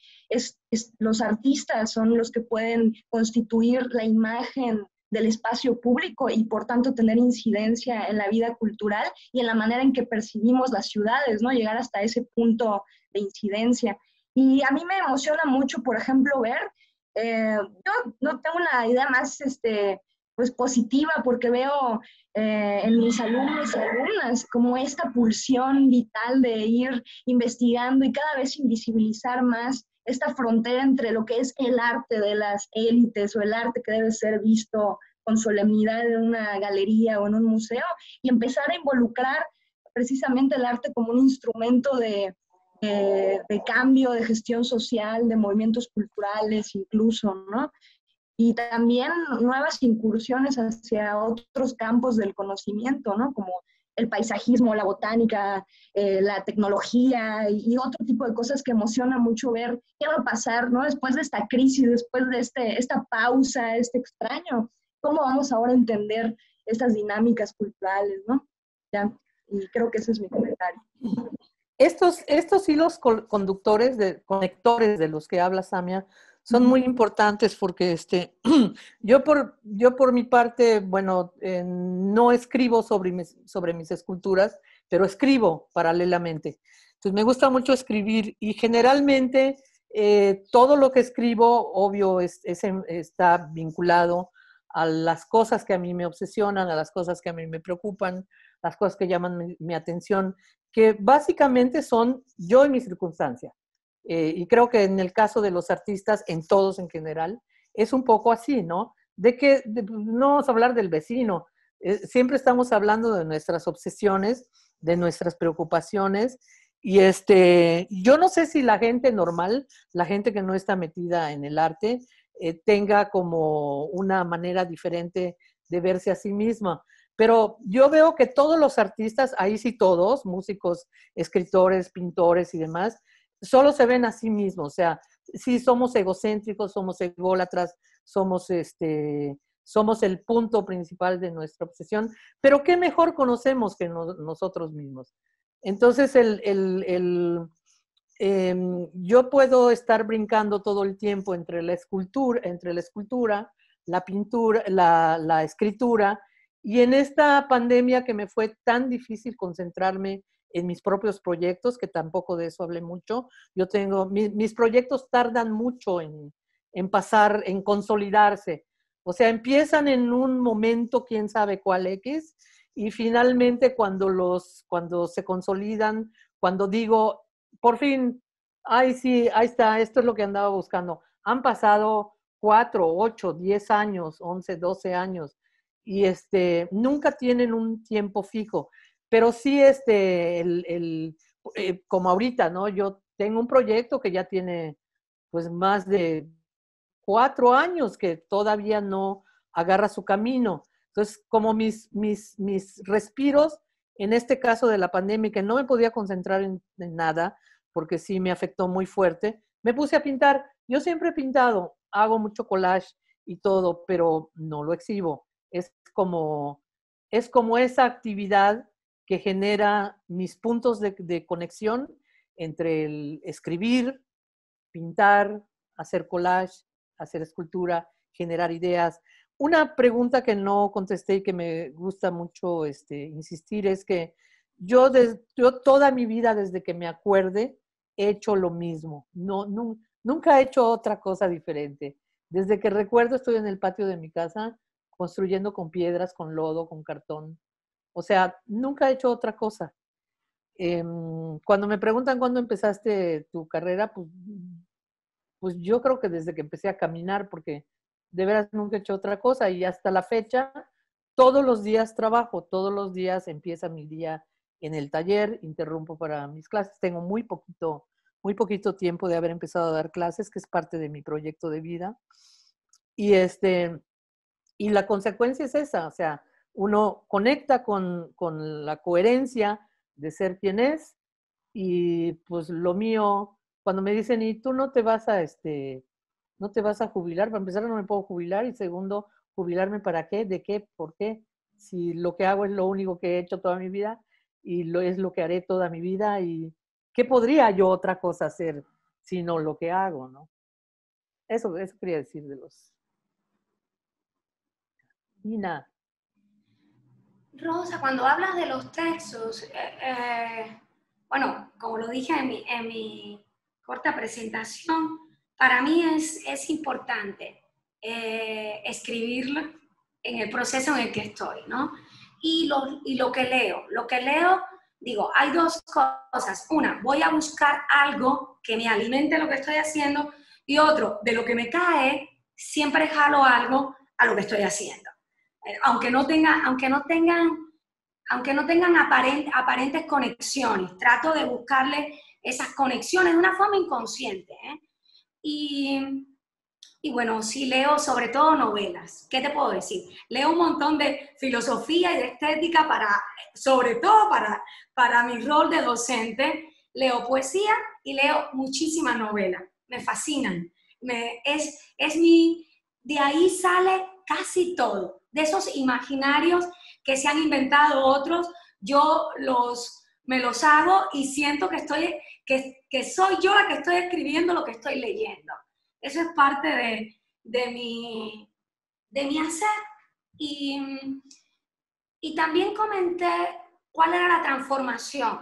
los artistas son los que pueden constituir la imagen del espacio público y por tanto tener incidencia en la vida cultural y en la manera en que percibimos las ciudades, ¿no? Llegar hasta ese punto de incidencia. Y a mí me emociona mucho, por ejemplo, ver, yo no tengo una idea más pues positiva porque veo en mis alumnos y alumnas como esta pulsión vital de ir investigando y cada vez invisibilizar más esta frontera entre lo que es el arte de las élites o el arte que debe ser visto con solemnidad en una galería o en un museo, y empezar a involucrar precisamente el arte como un instrumento de cambio, de gestión social, de movimientos culturales incluso, ¿no? Y también nuevas incursiones hacia otros campos del conocimiento, ¿no? Como el paisajismo, la botánica, la tecnología y otro tipo de cosas que emociona mucho ver qué va a pasar, ¿no? Después de esta crisis, después de esta pausa, este extraño, ¿cómo vamos ahora a entender estas dinámicas culturales, ¿no? Ya, y creo que ese es mi comentario. Estos hilos conectores de los que habla Samia son muy importantes porque yo por mi parte, bueno, no escribo sobre mis esculturas, pero escribo paralelamente. Entonces me gusta mucho escribir y generalmente todo lo que escribo, obvio, está vinculado a las cosas que a mí me obsesionan, a las cosas que a mí me preocupan, las cosas que llaman mi atención, que básicamente son yo y mi circunstancia. Y creo que en el caso de los artistas, en todos en general, es un poco así, ¿no? No vamos a hablar del vecino, siempre estamos hablando de nuestras obsesiones, de nuestras preocupaciones, y yo no sé si la gente normal, la gente que no está metida en el arte, tenga como una manera diferente de verse a sí misma. Pero yo veo que todos los artistas, ahí sí todos, músicos, escritores, pintores y demás, solo se ven a sí mismos. O sea, sí somos egocéntricos, somos ególatras, somos el punto principal de nuestra obsesión, pero ¿qué mejor conocemos que nosotros mismos? Entonces, yo puedo estar brincando todo el tiempo entre la escultura, la pintura, la escritura, y en esta pandemia que me fue tan difícil concentrarme en mis propios proyectos, que tampoco de eso hablé mucho, mis proyectos tardan mucho en pasar, en consolidarse. O sea, empiezan en un momento, quién sabe cuál X, y finalmente cuando se consolidan, cuando digo, por fin, ay sí, ahí está, esto es lo que andaba buscando. Han pasado 4, 8, 10 años, 11, 12 años, y nunca tienen un tiempo fijo, pero sí como ahorita, ¿no? Yo tengo un proyecto que ya tiene pues más de 4 años que todavía no agarra su camino. Entonces, como mis respiros, en este caso de la pandemia, que no me podía concentrar en nada, porque sí me afectó muy fuerte, me puse a pintar. Yo siempre he pintado, hago mucho collage y todo, pero no lo exhibo. Es como esa actividad que genera mis puntos de conexión entre el escribir, pintar, hacer collage, hacer escultura, generar ideas. Una pregunta que no contesté y que me gusta mucho insistir es que yo toda mi vida, desde que me acuerde, he hecho lo mismo. Nunca he hecho otra cosa diferente. Desde que recuerdo estoy en el patio de mi casa construyendo con piedras, con lodo, con cartón. O sea, nunca he hecho otra cosa. Cuando me preguntan cuándo empezaste tu carrera, pues yo creo que desde que empecé a caminar, porque de veras nunca he hecho otra cosa y hasta la fecha, todos los días trabajo, todos los días empieza mi día en el taller, interrumpo para mis clases, tengo muy poquito tiempo de haber empezado a dar clases, que es parte de mi proyecto de vida. Y la consecuencia es esa, o sea, uno conecta con la coherencia de ser quien es, y pues lo mío, cuando me dicen, ¿y tú no te vas a jubilar? Para empezar, no me puedo jubilar, y segundo, ¿jubilarme para qué? ¿De qué? ¿Por qué? Si lo que hago es lo único que he hecho toda mi vida, y es lo que haré toda mi vida, y ¿qué podría yo otra cosa hacer sino lo que hago, no? Eso quería decir de los... Nina. Rosa, cuando hablas de los textos, bueno, como lo dije en mi corta presentación, para mí es importante escribirlo en el proceso en el que estoy, ¿no? Y lo que leo digo, hay dos cosas. Una, voy a buscar algo que me alimente lo que estoy haciendo, y otro, de lo que me cae, siempre jalo algo a lo que estoy haciendo. Aunque no tengan aparentes conexiones, trato de buscarle esas conexiones de una forma inconsciente, ¿eh? Y bueno, sí leo sobre todo novelas. ¿Qué te puedo decir? Leo un montón de filosofía y de estética sobre todo para mi rol de docente. Leo poesía y leo muchísimas novelas. Me fascinan. De ahí sale casi todo. De esos imaginarios que se han inventado otros, me los hago y siento que soy yo la que estoy escribiendo lo que estoy leyendo. Eso es parte de mi hacer. Y también comenté cuál era la transformación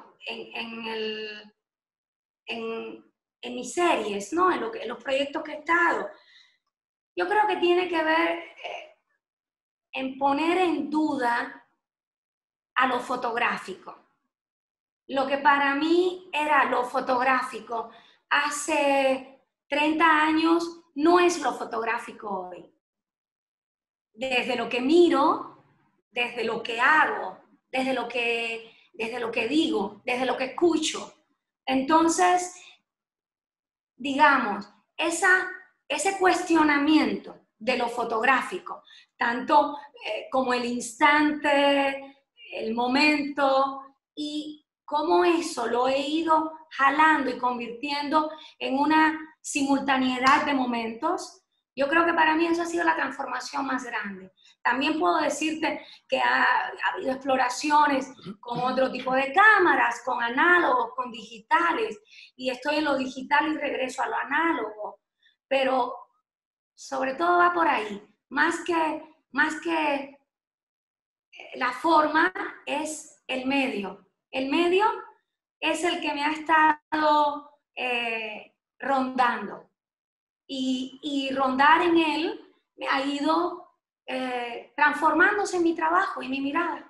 en mis series, ¿no? En los proyectos que he estado. Yo creo que tiene que ver en poner en duda a lo fotográfico. Lo que para mí era lo fotográfico hace 30 años no es lo fotográfico hoy. Desde lo que miro, desde lo que hago, desde lo que digo, desde lo que escucho. Entonces, digamos, ese cuestionamiento de lo fotográfico, tanto como el instante, el momento, y cómo eso lo he ido jalando y convirtiendo en una simultaneidad de momentos. Yo creo que para mí eso ha sido la transformación más grande. También puedo decirte que ha habido exploraciones con otro tipo de cámaras, con análogos, con digitales, y estoy en lo digital y regreso a lo análogo, pero sobre todo va por ahí. Más que la forma es el medio. El medio es el que me ha estado rondando. Y rondar en él me ha ido transformándose en mi trabajo y mi mirada.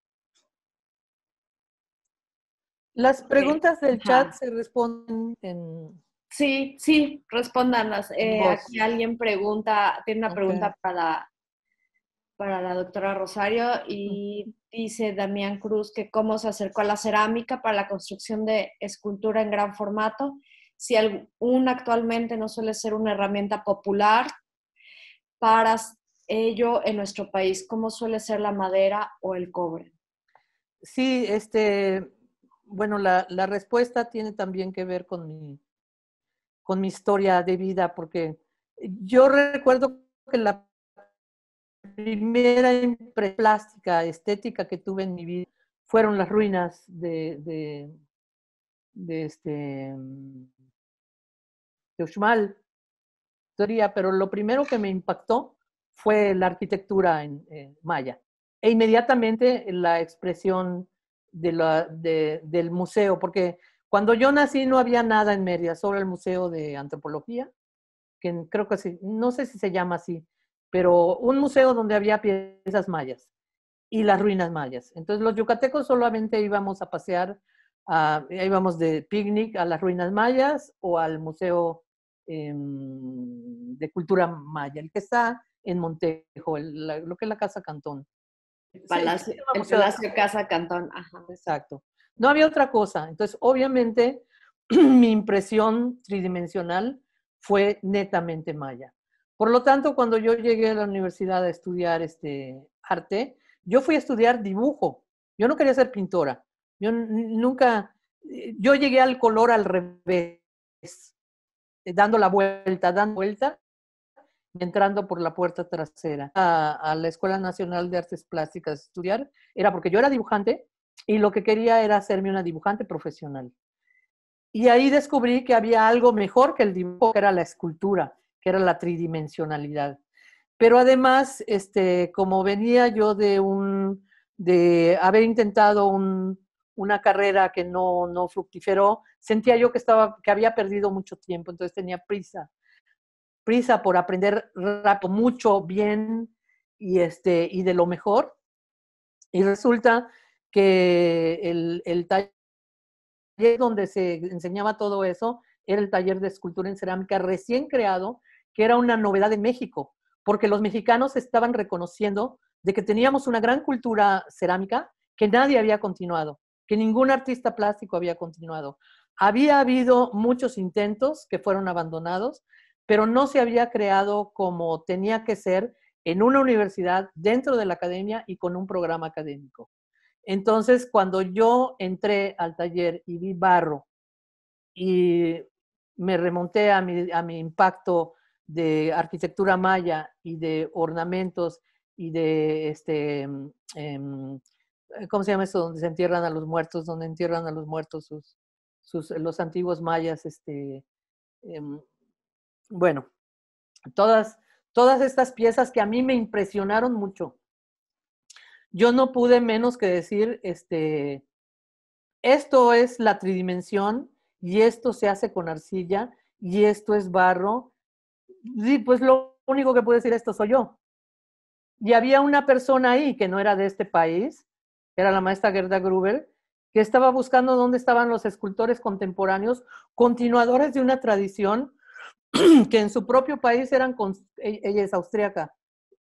Las preguntas del chat Ajá. se responden en Sí, respóndanos. voz. Aquí alguien tiene una Ok. pregunta para la doctora Rosario, y dice Damián Cruz que cómo se acercó a la cerámica para la construcción de escultura en gran formato, si aún actualmente no suele ser una herramienta popular para ello en nuestro país, ¿cómo suele ser la madera o el cobre? Sí, bueno, la respuesta tiene también que ver con mi historia de vida, porque yo recuerdo que la primera impresión plástica, estética que tuve en mi vida fueron las ruinas de Uxmal, pero lo primero que me impactó fue la arquitectura en maya. E inmediatamente la expresión del museo, porque cuando yo nací no había nada en Mérida, solo el Museo de Antropología, que creo que no sé si se llama así, pero un museo donde había piezas mayas y las ruinas mayas. Entonces los yucatecos solamente íbamos a pasear, íbamos de picnic a las ruinas mayas o al Museo de Cultura Maya, el que está en Montejo, lo que es la Casa Cantón. El Se llama Museo de Palacio Casa Cantón. Ajá. Exacto. No había otra cosa. Entonces, obviamente, mi impresión tridimensional fue netamente maya. Por lo tanto, cuando yo llegué a la universidad a estudiar arte, yo fui a estudiar dibujo. Yo no quería ser pintora. Yo llegué al color al revés, dando vuelta, entrando por la puerta trasera a la Escuela Nacional de Artes Plásticas a estudiar, era porque yo era dibujante y lo que quería era hacerme una dibujante profesional. Y ahí descubrí que había algo mejor que el dibujo, que era la escultura, que era la tridimensionalidad. Pero además, como venía yo de haber intentado una carrera que no fructiferó, sentía yo que había perdido mucho tiempo, entonces tenía prisa por aprender rápido, mucho, bien y de lo mejor. Y resulta que el taller donde se enseñaba todo eso era el taller de escultura en cerámica recién creado, que era una novedad en México, porque los mexicanos estaban reconociendo de que teníamos una gran cultura cerámica que nadie había continuado, que ningún artista plástico había continuado. Había habido muchos intentos que fueron abandonados, pero no se había creado como tenía que ser en una universidad, dentro de la academia y con un programa académico. Entonces, cuando yo entré al taller y vi barro y me remonté a mi impacto de arquitectura maya y de ornamentos y de, ¿cómo se llama eso? Donde se entierran a los muertos, donde entierran a los muertos los antiguos mayas, bueno, todas estas piezas que a mí me impresionaron mucho. Yo no pude menos que decir, esto es la tridimensión y esto se hace con arcilla y esto es barro. Y pues lo único que puedo decir, esto soy yo. Y había una persona ahí que no era de este país, era la maestra Gerda Gruber, que estaba buscando dónde estaban los escultores contemporáneos, continuadores de una tradición que en su propio país eran, ella es austríaca,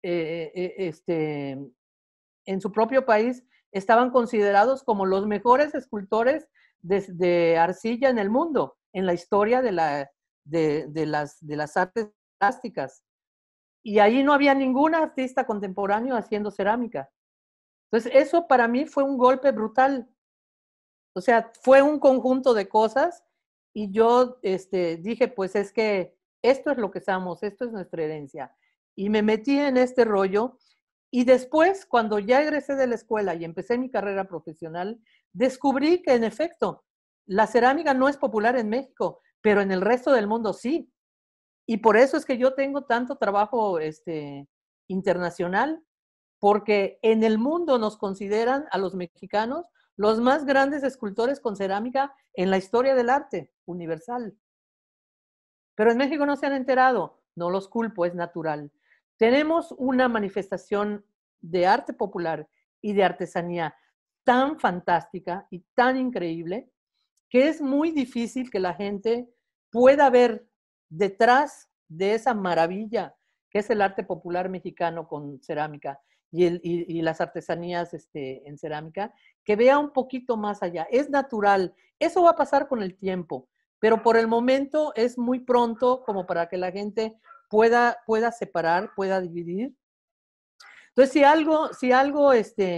en su propio país estaban considerados como los mejores escultores de arcilla en el mundo, en la historia de las artes plásticas. Y ahí no había ningún artista contemporáneo haciendo cerámica. Entonces, eso para mí fue un golpe brutal. O sea, fue un conjunto de cosas y yo dije, pues es que esto es lo que somos, esto es nuestra herencia. Y me metí en este rollo y después, cuando ya egresé de la escuela y empecé mi carrera profesional, descubrí que en efecto, la cerámica no es popular en México, pero en el resto del mundo sí. Y por eso es que yo tengo tanto trabajo internacional, porque en el mundo nos consideran a los mexicanos los más grandes escultores con cerámica en la historia del arte universal. Pero en México no se han enterado, no los culpo, es natural. Tenemos una manifestación de arte popular y de artesanía tan fantástica y tan increíble que es muy difícil que la gente pueda ver detrás de esa maravilla que es el arte popular mexicano con cerámica y las artesanías en cerámica, que vea un poquito más allá. Es natural, eso va a pasar con el tiempo, pero por el momento es muy pronto como para que la gente pueda separar, pueda dividir. Entonces, si algo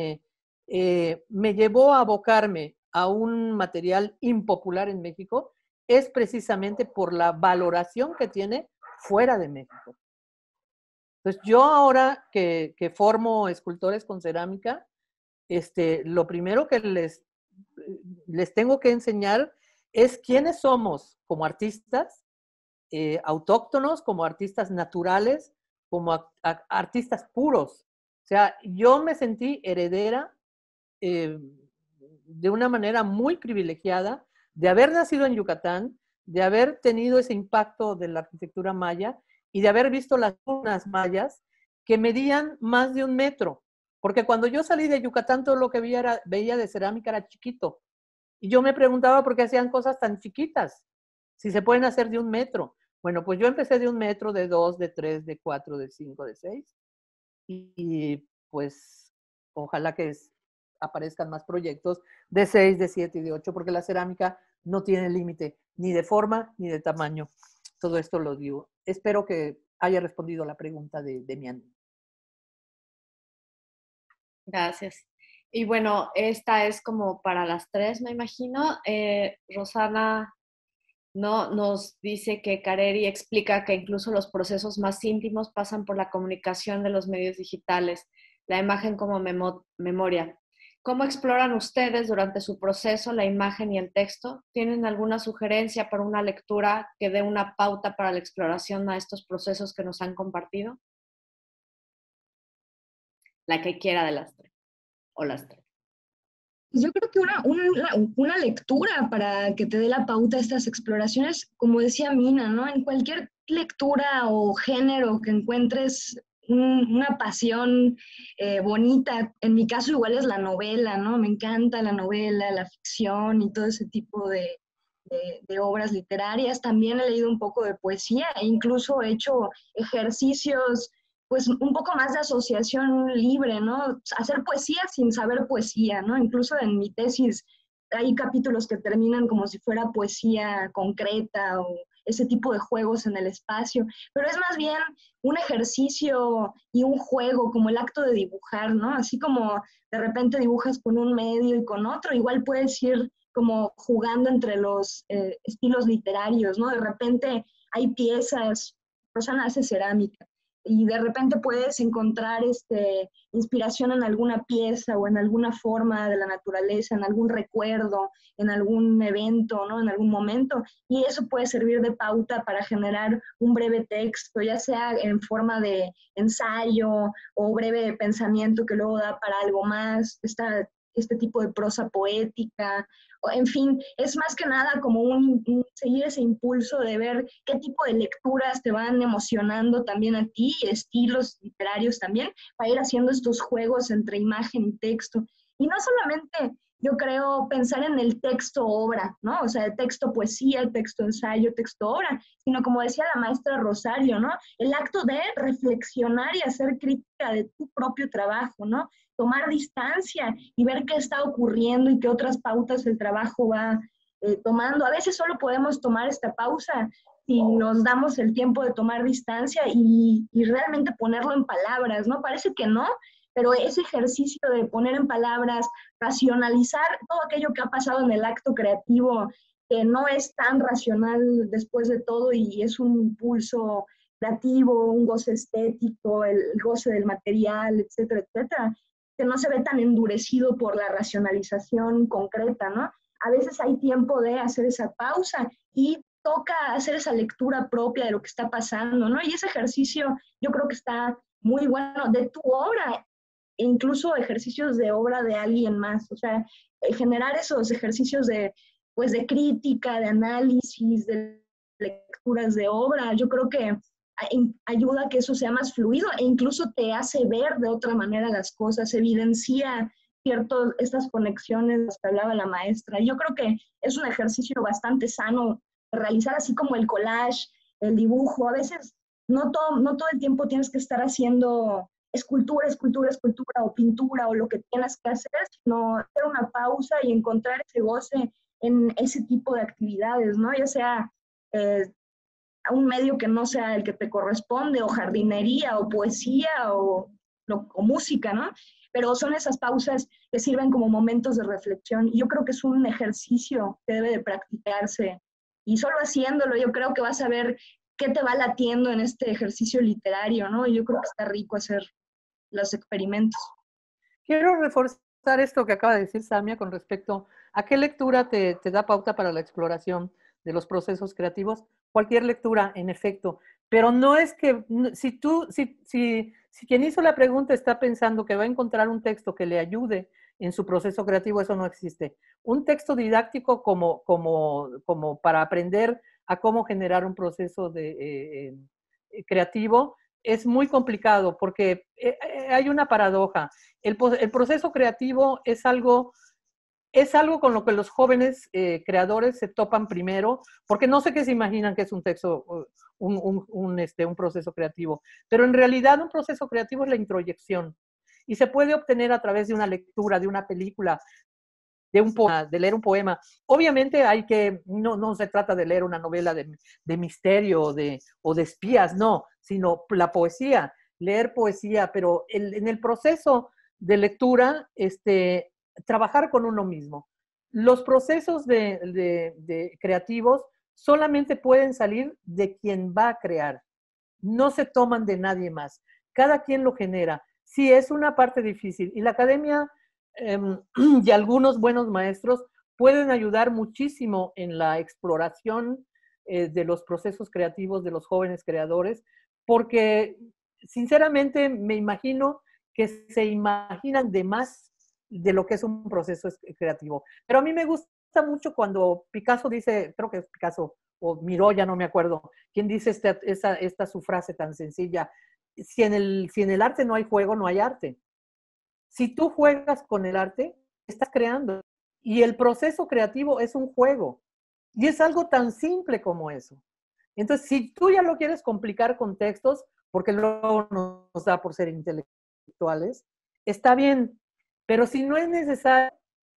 me llevó a abocarme a un material impopular en México, es precisamente por la valoración que tiene fuera de México. Entonces, yo ahora que formo escultores con cerámica, lo primero que les tengo que enseñar es quiénes somos como artistas autóctonos, como artistas naturales, como artistas puros. O sea, yo me sentí heredera de una manera muy privilegiada de haber nacido en Yucatán, de haber tenido ese impacto de la arquitectura maya y de haber visto las urnas mayas que medían más de 1 metro. Porque cuando yo salí de Yucatán, todo lo que veía de cerámica era chiquito. Y yo me preguntaba por qué hacían cosas tan chiquitas, si se pueden hacer de 1 metro. Bueno, pues yo empecé de 1 metro, de 2, de 3, de 4, de 5, de 6. Y pues ojalá que aparezcan más proyectos de 6, de 7 y de 8, porque la cerámica no tiene límite, ni de forma ni de tamaño. Todo esto lo digo. Espero que haya respondido a la pregunta de Mian. Gracias. Y bueno, esta es como para las 3, me imagino. Rosana nos dice que Careri explica que incluso los procesos más íntimos pasan por la comunicación de los medios digitales, la imagen como memoria. ¿Cómo exploran ustedes durante su proceso la imagen y el texto? ¿Tienen alguna sugerencia para una lectura que dé una pauta para la exploración a estos procesos que nos han compartido? La que quiera de las 3, o las 3. Yo creo que una lectura para que te dé la pauta a estas exploraciones, como decía Mina, ¿no? En cualquier lectura o género que encuentres una pasión bonita. En mi caso igual es la novela, ¿no? Me encanta la novela, la ficción y todo ese tipo de obras literarias. También he leído un poco de poesía e incluso he hecho ejercicios, pues un poco más de asociación libre, ¿no? Hacer poesía sin saber poesía, ¿no? Incluso en mi tesis hay capítulos que terminan como si fuera poesía concreta o ese tipo de juegos en el espacio, pero es más bien un ejercicio y un juego, como el acto de dibujar, ¿no? Así como de repente dibujas con un medio y con otro, igual puedes ir como jugando entre los estilos literarios, ¿no? De repente hay piezas, Rosana hace cerámica, y de repente puedes encontrar inspiración en alguna pieza o en alguna forma de la naturaleza, en algún recuerdo, en algún evento, ¿no? En algún momento, y eso puede servir de pauta para generar un breve texto, ya sea en forma de ensayo o breve pensamiento que luego da para algo más, este tipo de prosa poética, en fin, es más que nada como seguir ese impulso de ver qué tipo de lecturas te van emocionando también a ti, estilos literarios también, para ir haciendo estos juegos entre imagen y texto. Y no solamente, yo creo, pensar en el texto-obra, ¿no? O sea, el texto poesía, el texto ensayo, texto obra, sino como decía la maestra Rosario, ¿no? El acto de reflexionar y hacer crítica de tu propio trabajo, ¿no? Tomar distancia y ver qué está ocurriendo y qué otras pautas el trabajo va tomando. A veces solo podemos tomar esta pausa si nos damos el tiempo de tomar distancia y realmente ponerlo en palabras, ¿no? Parece que no, pero ese ejercicio de poner en palabras, racionalizar todo aquello que ha pasado en el acto creativo, que no es tan racional después de todo y es un impulso creativo, un goce estético, el goce del material, etcétera, etcétera, que no se ve tan endurecido por la racionalización concreta, ¿no? A veces hay tiempo de hacer esa pausa y toca hacer esa lectura propia de lo que está pasando, ¿no? Y ese ejercicio yo creo que está muy bueno de tu obra, e incluso ejercicios de obra de alguien más, o sea, generar esos ejercicios pues, de crítica, de análisis, de lecturas de obra, yo creo que ayuda a que eso sea más fluido e incluso te hace ver de otra manera las cosas, evidencia estas conexiones de las que hablaba la maestra. Yo creo que es un ejercicio bastante sano de realizar, así como el collage, el dibujo. A veces no todo el tiempo tienes que estar haciendo escultura, escultura, escultura o pintura o lo que tienes que hacer, sino hacer una pausa y encontrar ese goce en ese tipo de actividades, ¿no? Ya sea a un medio que no sea el que te corresponde, o jardinería, o poesía, o música, ¿no? Pero son esas pausas que sirven como momentos de reflexión. Y yo creo que es un ejercicio que debe de practicarse. Y solo haciéndolo, yo creo que vas a ver qué te va latiendo en este ejercicio literario, ¿no? Y yo creo que está rico hacer los experimentos. Quiero reforzar esto que acaba de decir Samia con respecto a qué lectura te da pauta para la exploración de los procesos creativos. Cualquier lectura, en efecto, pero no es que, si quien hizo la pregunta está pensando que va a encontrar un texto que le ayude en su proceso creativo, eso no existe. Un texto didáctico como para aprender a cómo generar un proceso creativo es muy complicado porque hay una paradoja. El proceso creativo es algo con lo que los jóvenes creadores se topan primero, porque no sé qué se imaginan que es un texto, un proceso creativo, pero en realidad un proceso creativo es la introyección y se puede obtener a través de una lectura, de una película, de leer un poema. Obviamente no se trata de leer una novela de misterio o de espías, no, sino la poesía, leer poesía, pero en el proceso de lectura, trabajar con uno mismo. Los procesos de creativos solamente pueden salir de quien va a crear, no se toman de nadie más, cada quien lo genera. Sí, es una parte difícil y la academia y algunos buenos maestros pueden ayudar muchísimo en la exploración de los procesos creativos de los jóvenes creadores, porque sinceramente me imagino que se imaginan de más de lo que es un proceso creativo. Pero a mí me gusta mucho cuando Picasso dice, creo que es Picasso o Miró, ya no me acuerdo, quién dice esta su frase tan sencilla, si en el arte no hay juego, no hay arte. Si tú juegas con el arte, estás creando. Y el proceso creativo es un juego. Y es algo tan simple como eso. Entonces, si tú ya lo quieres complicar con textos, porque luego nos da por ser intelectuales, está bien. Pero si no es necesario,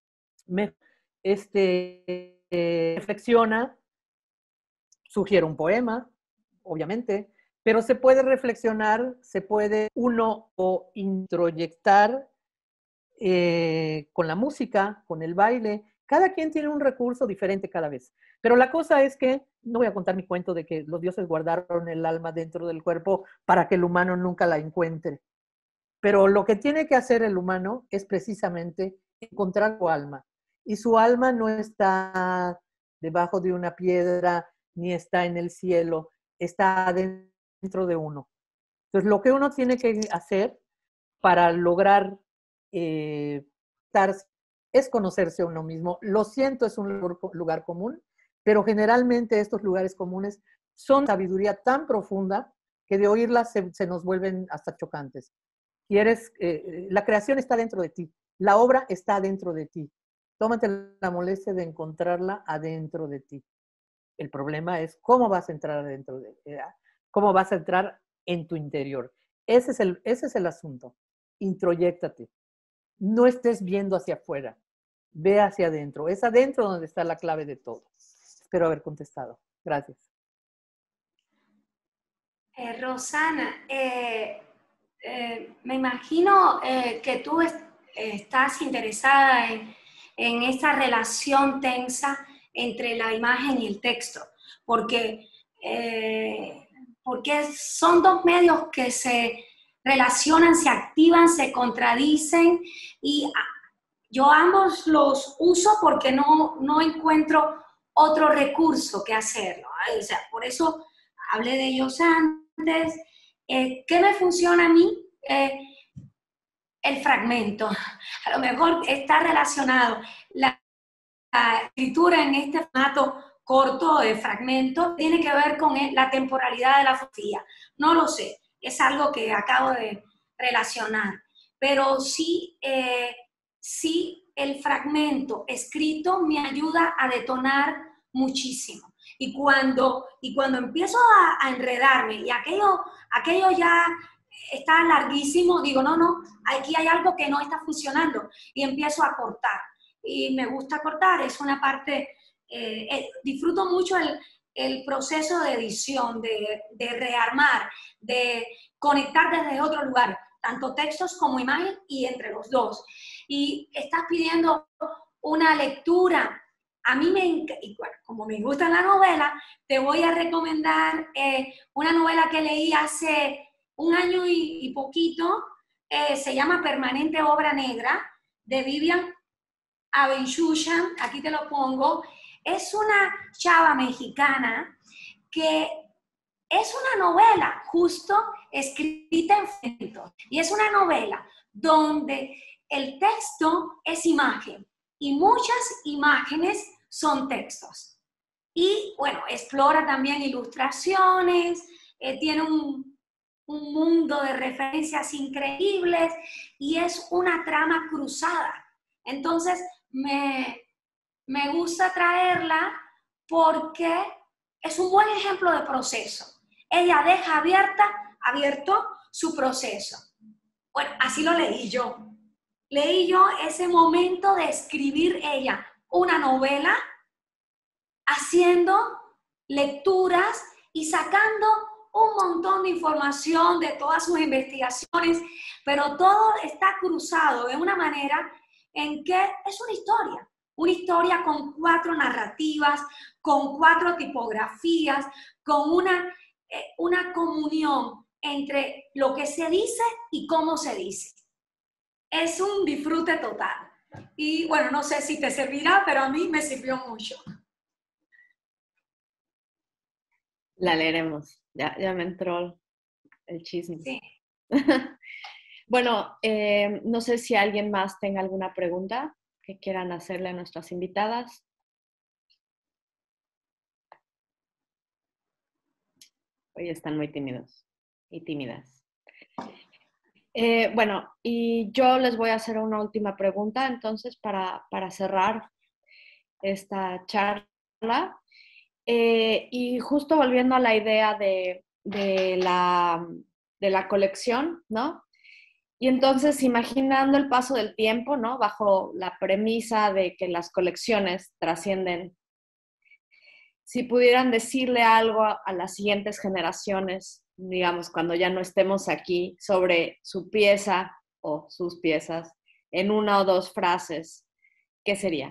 reflexiona, sugiere un poema, obviamente, pero se puede reflexionar, se puede uno o introyectar con la música, con el baile. Cada quien tiene un recurso diferente cada vez. Pero la cosa es que, no voy a contar mi cuento de que los dioses guardaron el alma dentro del cuerpo para que el humano nunca la encuentre. Pero lo que tiene que hacer el humano es precisamente encontrar su alma. Y su alma no está debajo de una piedra, ni está en el cielo, está dentro de uno. Entonces, lo que uno tiene que hacer para lograr es conocerse a uno mismo. Lo siento, es un lugar común, pero generalmente estos lugares comunes son sabiduría tan profunda que de oírlas se nos vuelven hasta chocantes. La creación está dentro de ti, la obra está dentro de ti. Tómate la molestia de encontrarla adentro de ti. El problema es cómo vas a entrar adentro cómo vas a entrar en tu interior. Ese es el asunto. Introyéctate. No estés viendo hacia afuera. Ve hacia adentro. Es adentro donde está la clave de todo. Espero haber contestado. Gracias. Rosana, me imagino que tú estás interesada en esta relación tensa entre la imagen y el texto, porque, porque son dos medios que se relacionan, se activan, se contradicen y yo ambos los uso porque no encuentro otro recurso que hacerlo. O sea, por eso hablé de ellos antes. ¿Qué me funciona a mí? El fragmento. A lo mejor está relacionado la escritura en este formato corto de fragmento, tiene que ver con la temporalidad de la fotografía. No lo sé, es algo que acabo de relacionar. Pero sí, sí el fragmento escrito me ayuda a detonar muchísimo. Y cuando empiezo a enredarme y aquello ya está larguísimo, digo, no, aquí hay algo que no está funcionando y empiezo a cortar. Y me gusta cortar, es una parte, disfruto mucho el proceso de edición, de rearmar, de conectar desde otro lugar, tanto textos como imagen y entre los dos. Y estás pidiendo una lectura. A mí y bueno, como me gusta la novela, te voy a recomendar una novela que leí hace un año y poquito, se llama Permanente Obra Negra, de Vivian Abenchushan, aquí te lo pongo. Es una chava mexicana que es una novela justo escrita en fragmentos. Y es una novela donde el texto es imagen y muchas imágenes son textos. Y bueno, explora también ilustraciones, tiene un mundo de referencias increíbles y es una trama cruzada. Entonces, me gusta traerla porque es un buen ejemplo de proceso. Ella deja abierto su proceso. Bueno, así lo leí yo. Leí yo ese momento de escribir ella una novela, haciendo lecturas y sacando un montón de información de todas sus investigaciones, pero todo está cruzado de una manera en que es una historia con 4 narrativas, con 4 tipografías, con una comunión entre lo que se dice y cómo se dice. Es un disfrute total. Y bueno, no sé si te servirá, pero a mí me sirvió mucho. La leeremos. Ya me entró el chisme. Sí. Bueno, no sé si alguien más tenga alguna pregunta que quieran hacerle a nuestras invitadas. Hoy están muy tímidos y tímidas. Bueno, y yo les voy a hacer una última pregunta, entonces, para cerrar esta charla. Y justo volviendo a la idea de la colección, ¿no? Y entonces, imaginando el paso del tiempo, ¿no? Bajo la premisa de que las colecciones trascienden, si pudieran decirle algo a las siguientes generaciones, digamos, cuando ya no estemos aquí, sobre su pieza o sus piezas, en una o dos frases, ¿qué sería?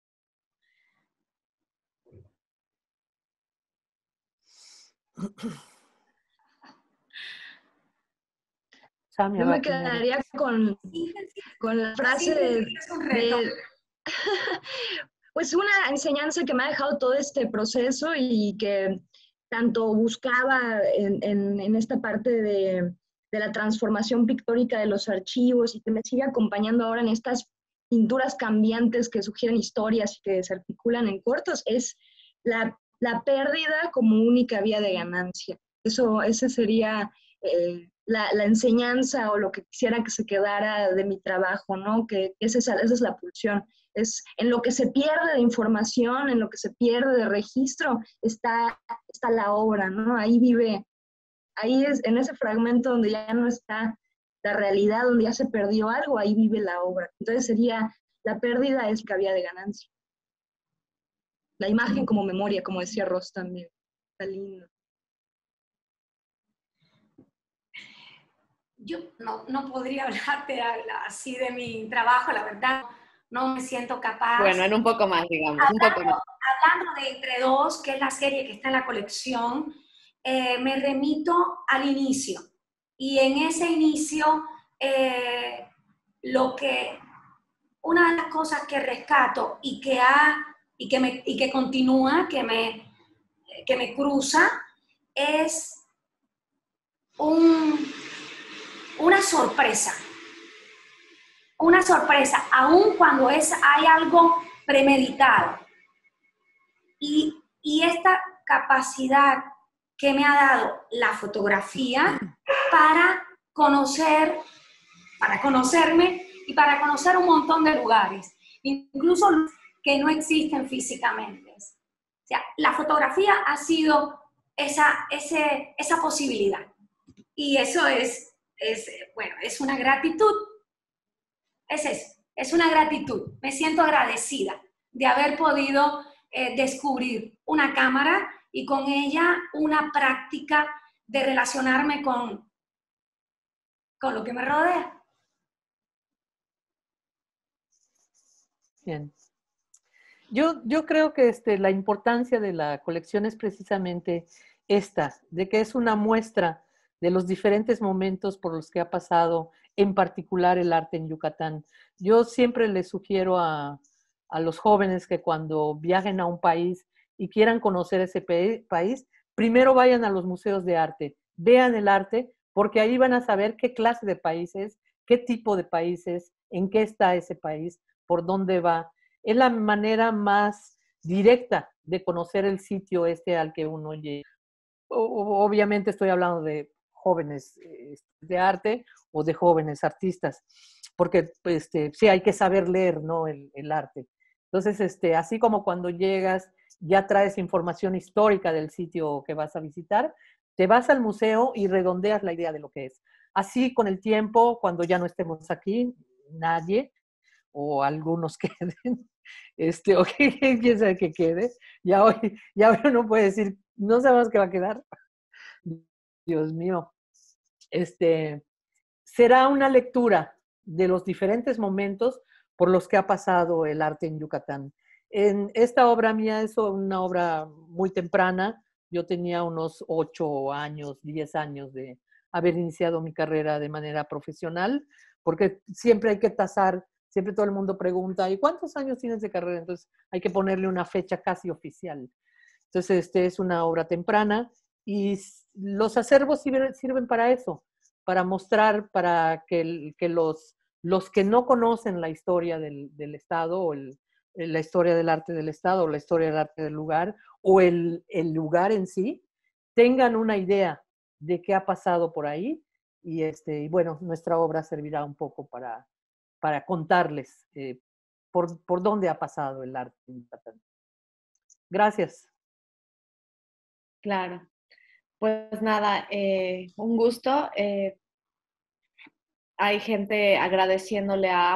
Samia Yo va me primero. quedaría con la frase Síntesis es un reto. de pues una enseñanza que me ha dejado todo este proceso y que tanto buscaba en esta parte de la transformación pictórica de los archivos y que me sigue acompañando ahora en estas pinturas cambiantes que sugieren historias y que se articulan en cortos, es la pérdida como única vía de ganancia. Esa sería la enseñanza o lo que quisiera que se quedara de mi trabajo, ¿no? Que esa es la pulsión. Es en lo que se pierde de información, en lo que se pierde de registro, está la obra, ¿no? Ahí vive, ahí es en ese fragmento donde ya no está la realidad, donde ya se perdió algo, ahí vive la obra. Entonces sería, la pérdida es que había de ganancia. La imagen como memoria, como decía Ross también. Está lindo. Yo no podría hablarte así de mi trabajo, la verdad, no me siento capaz. Bueno, en un poco más, digamos, un poco más. Hablando de Entre Dos, que es la serie que está en la colección, me remito al inicio. Y en ese inicio, una de las cosas que rescato y que continúa, que me cruza, es una sorpresa. Una sorpresa, aun cuando hay algo premeditado. Y esta capacidad que me ha dado la fotografía para conocerme y para conocer un montón de lugares, incluso que no existen físicamente. O sea, la fotografía ha sido esa posibilidad. Y eso es una gratitud. Es eso, es una gratitud. Me siento agradecida de haber podido descubrir una cámara y con ella una práctica de relacionarme con lo que me rodea. Bien. Yo creo que la importancia de la colección es precisamente esta, de que es una muestra de los diferentes momentos por los que ha pasado, en particular el arte en Yucatán. Yo siempre les sugiero a los jóvenes que cuando viajen a un país y quieran conocer ese país, primero vayan a los museos de arte, vean el arte, porque ahí van a saber qué clase de país es, qué tipo de país es, en qué está ese país, por dónde va. Es la manera más directa de conocer el sitio al que uno llega. Obviamente estoy hablando de jóvenes de arte o de jóvenes artistas, porque sí hay que saber leer, ¿no? el arte. Entonces, así como cuando llegas ya traes información histórica del sitio que vas a visitar, te vas al museo y redondeas la idea de lo que es. Así con el tiempo, cuando ya no estemos aquí, nadie, o algunos queden, o quién sabe que quede, ya hoy uno puede decir, no sabemos qué va a quedar. Dios mío. Será una lectura de los diferentes momentos por los que ha pasado el arte en Yucatán. En esta obra mía es una obra muy temprana. Yo tenía unos 8 años, 10 años de haber iniciado mi carrera de manera profesional, porque siempre hay que tasar, siempre todo el mundo pregunta, ¿y cuántos años tienes de carrera? Entonces hay que ponerle una fecha casi oficial. Entonces, es una obra temprana y los acervos sirven para eso, para mostrar, para que los que no conocen la historia del Estado o la historia del arte del Estado o la historia del arte del lugar o el lugar en sí, tengan una idea de qué ha pasado por ahí y bueno, nuestra obra servirá un poco para contarles por dónde ha pasado el arte en Yucatán. Gracias. Claro. Pues nada, un gusto. Hay gente agradeciéndole a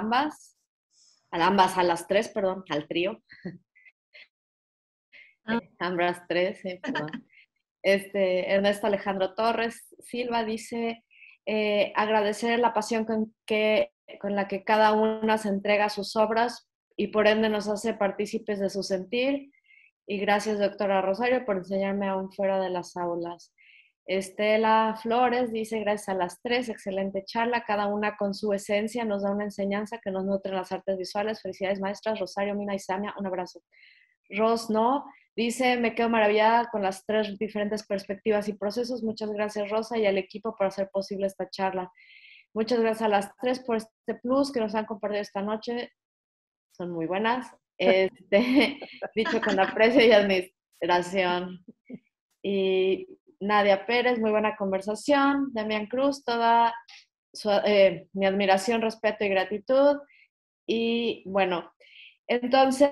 las tres, perdón, al trío. Ambas tres, perdón. Ernesto Alejandro Torres Silva dice, agradecer la pasión con la que cada una se entrega a sus obras y por ende nos hace partícipes de su sentir. Y gracias, doctora Rosario, por enseñarme aún fuera de las aulas. Estela Flores dice, gracias a las tres, excelente charla, cada una con su esencia nos da una enseñanza que nos nutre en las artes visuales. Felicidades, maestras, Rosario, Mina y Samia, un abrazo. Ros, no, dice, me quedo maravillada con las tres diferentes perspectivas y procesos. Muchas gracias, Rosa, y al equipo por hacer posible esta charla. Muchas gracias a las tres por este plus que nos han compartido esta noche. Son muy buenas. Dicho con aprecio y admiración. Y Nadia Pérez, muy buena conversación. Damián Cruz, toda mi admiración, respeto y gratitud. Y bueno, entonces,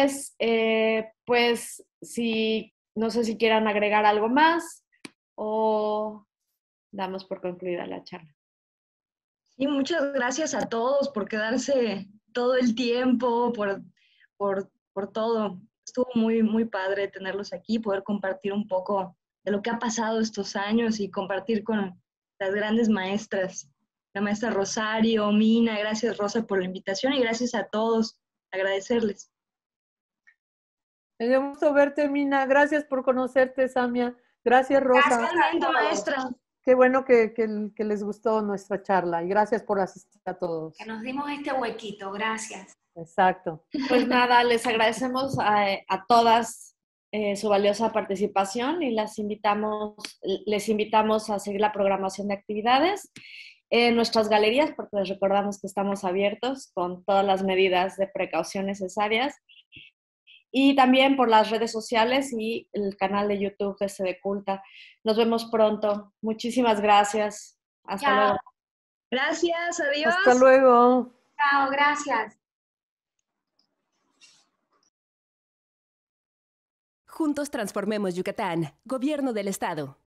pues, no sé si quieran agregar algo más o damos por concluida la charla. Sí, muchas gracias a todos por quedarse todo el tiempo, por todo. Estuvo muy, muy padre tenerlos aquí, poder compartir un poco de lo que ha pasado estos años y compartir con las grandes maestras, la maestra Rosario, Mina. Gracias, Rosa, por la invitación y gracias a todos. Agradecerles. Me dio gusto verte, Mina. Gracias por conocerte, Samia. Gracias, Rosa. Gracias, maestra. Qué bueno que les gustó nuestra charla y gracias por asistir a todos. Que nos dimos este huequito, gracias. Exacto. Pues nada, les agradecemos a todas su valiosa participación y les invitamos a seguir la programación de actividades en nuestras galerías, porque les recordamos que estamos abiertos con todas las medidas de precaución necesarias. Y también por las redes sociales y el canal de YouTube de CD Culta. Nos vemos pronto. Muchísimas gracias. Hasta luego. Gracias, adiós. Hasta luego. Chao, gracias. Juntos transformemos Yucatán. Gobierno del Estado.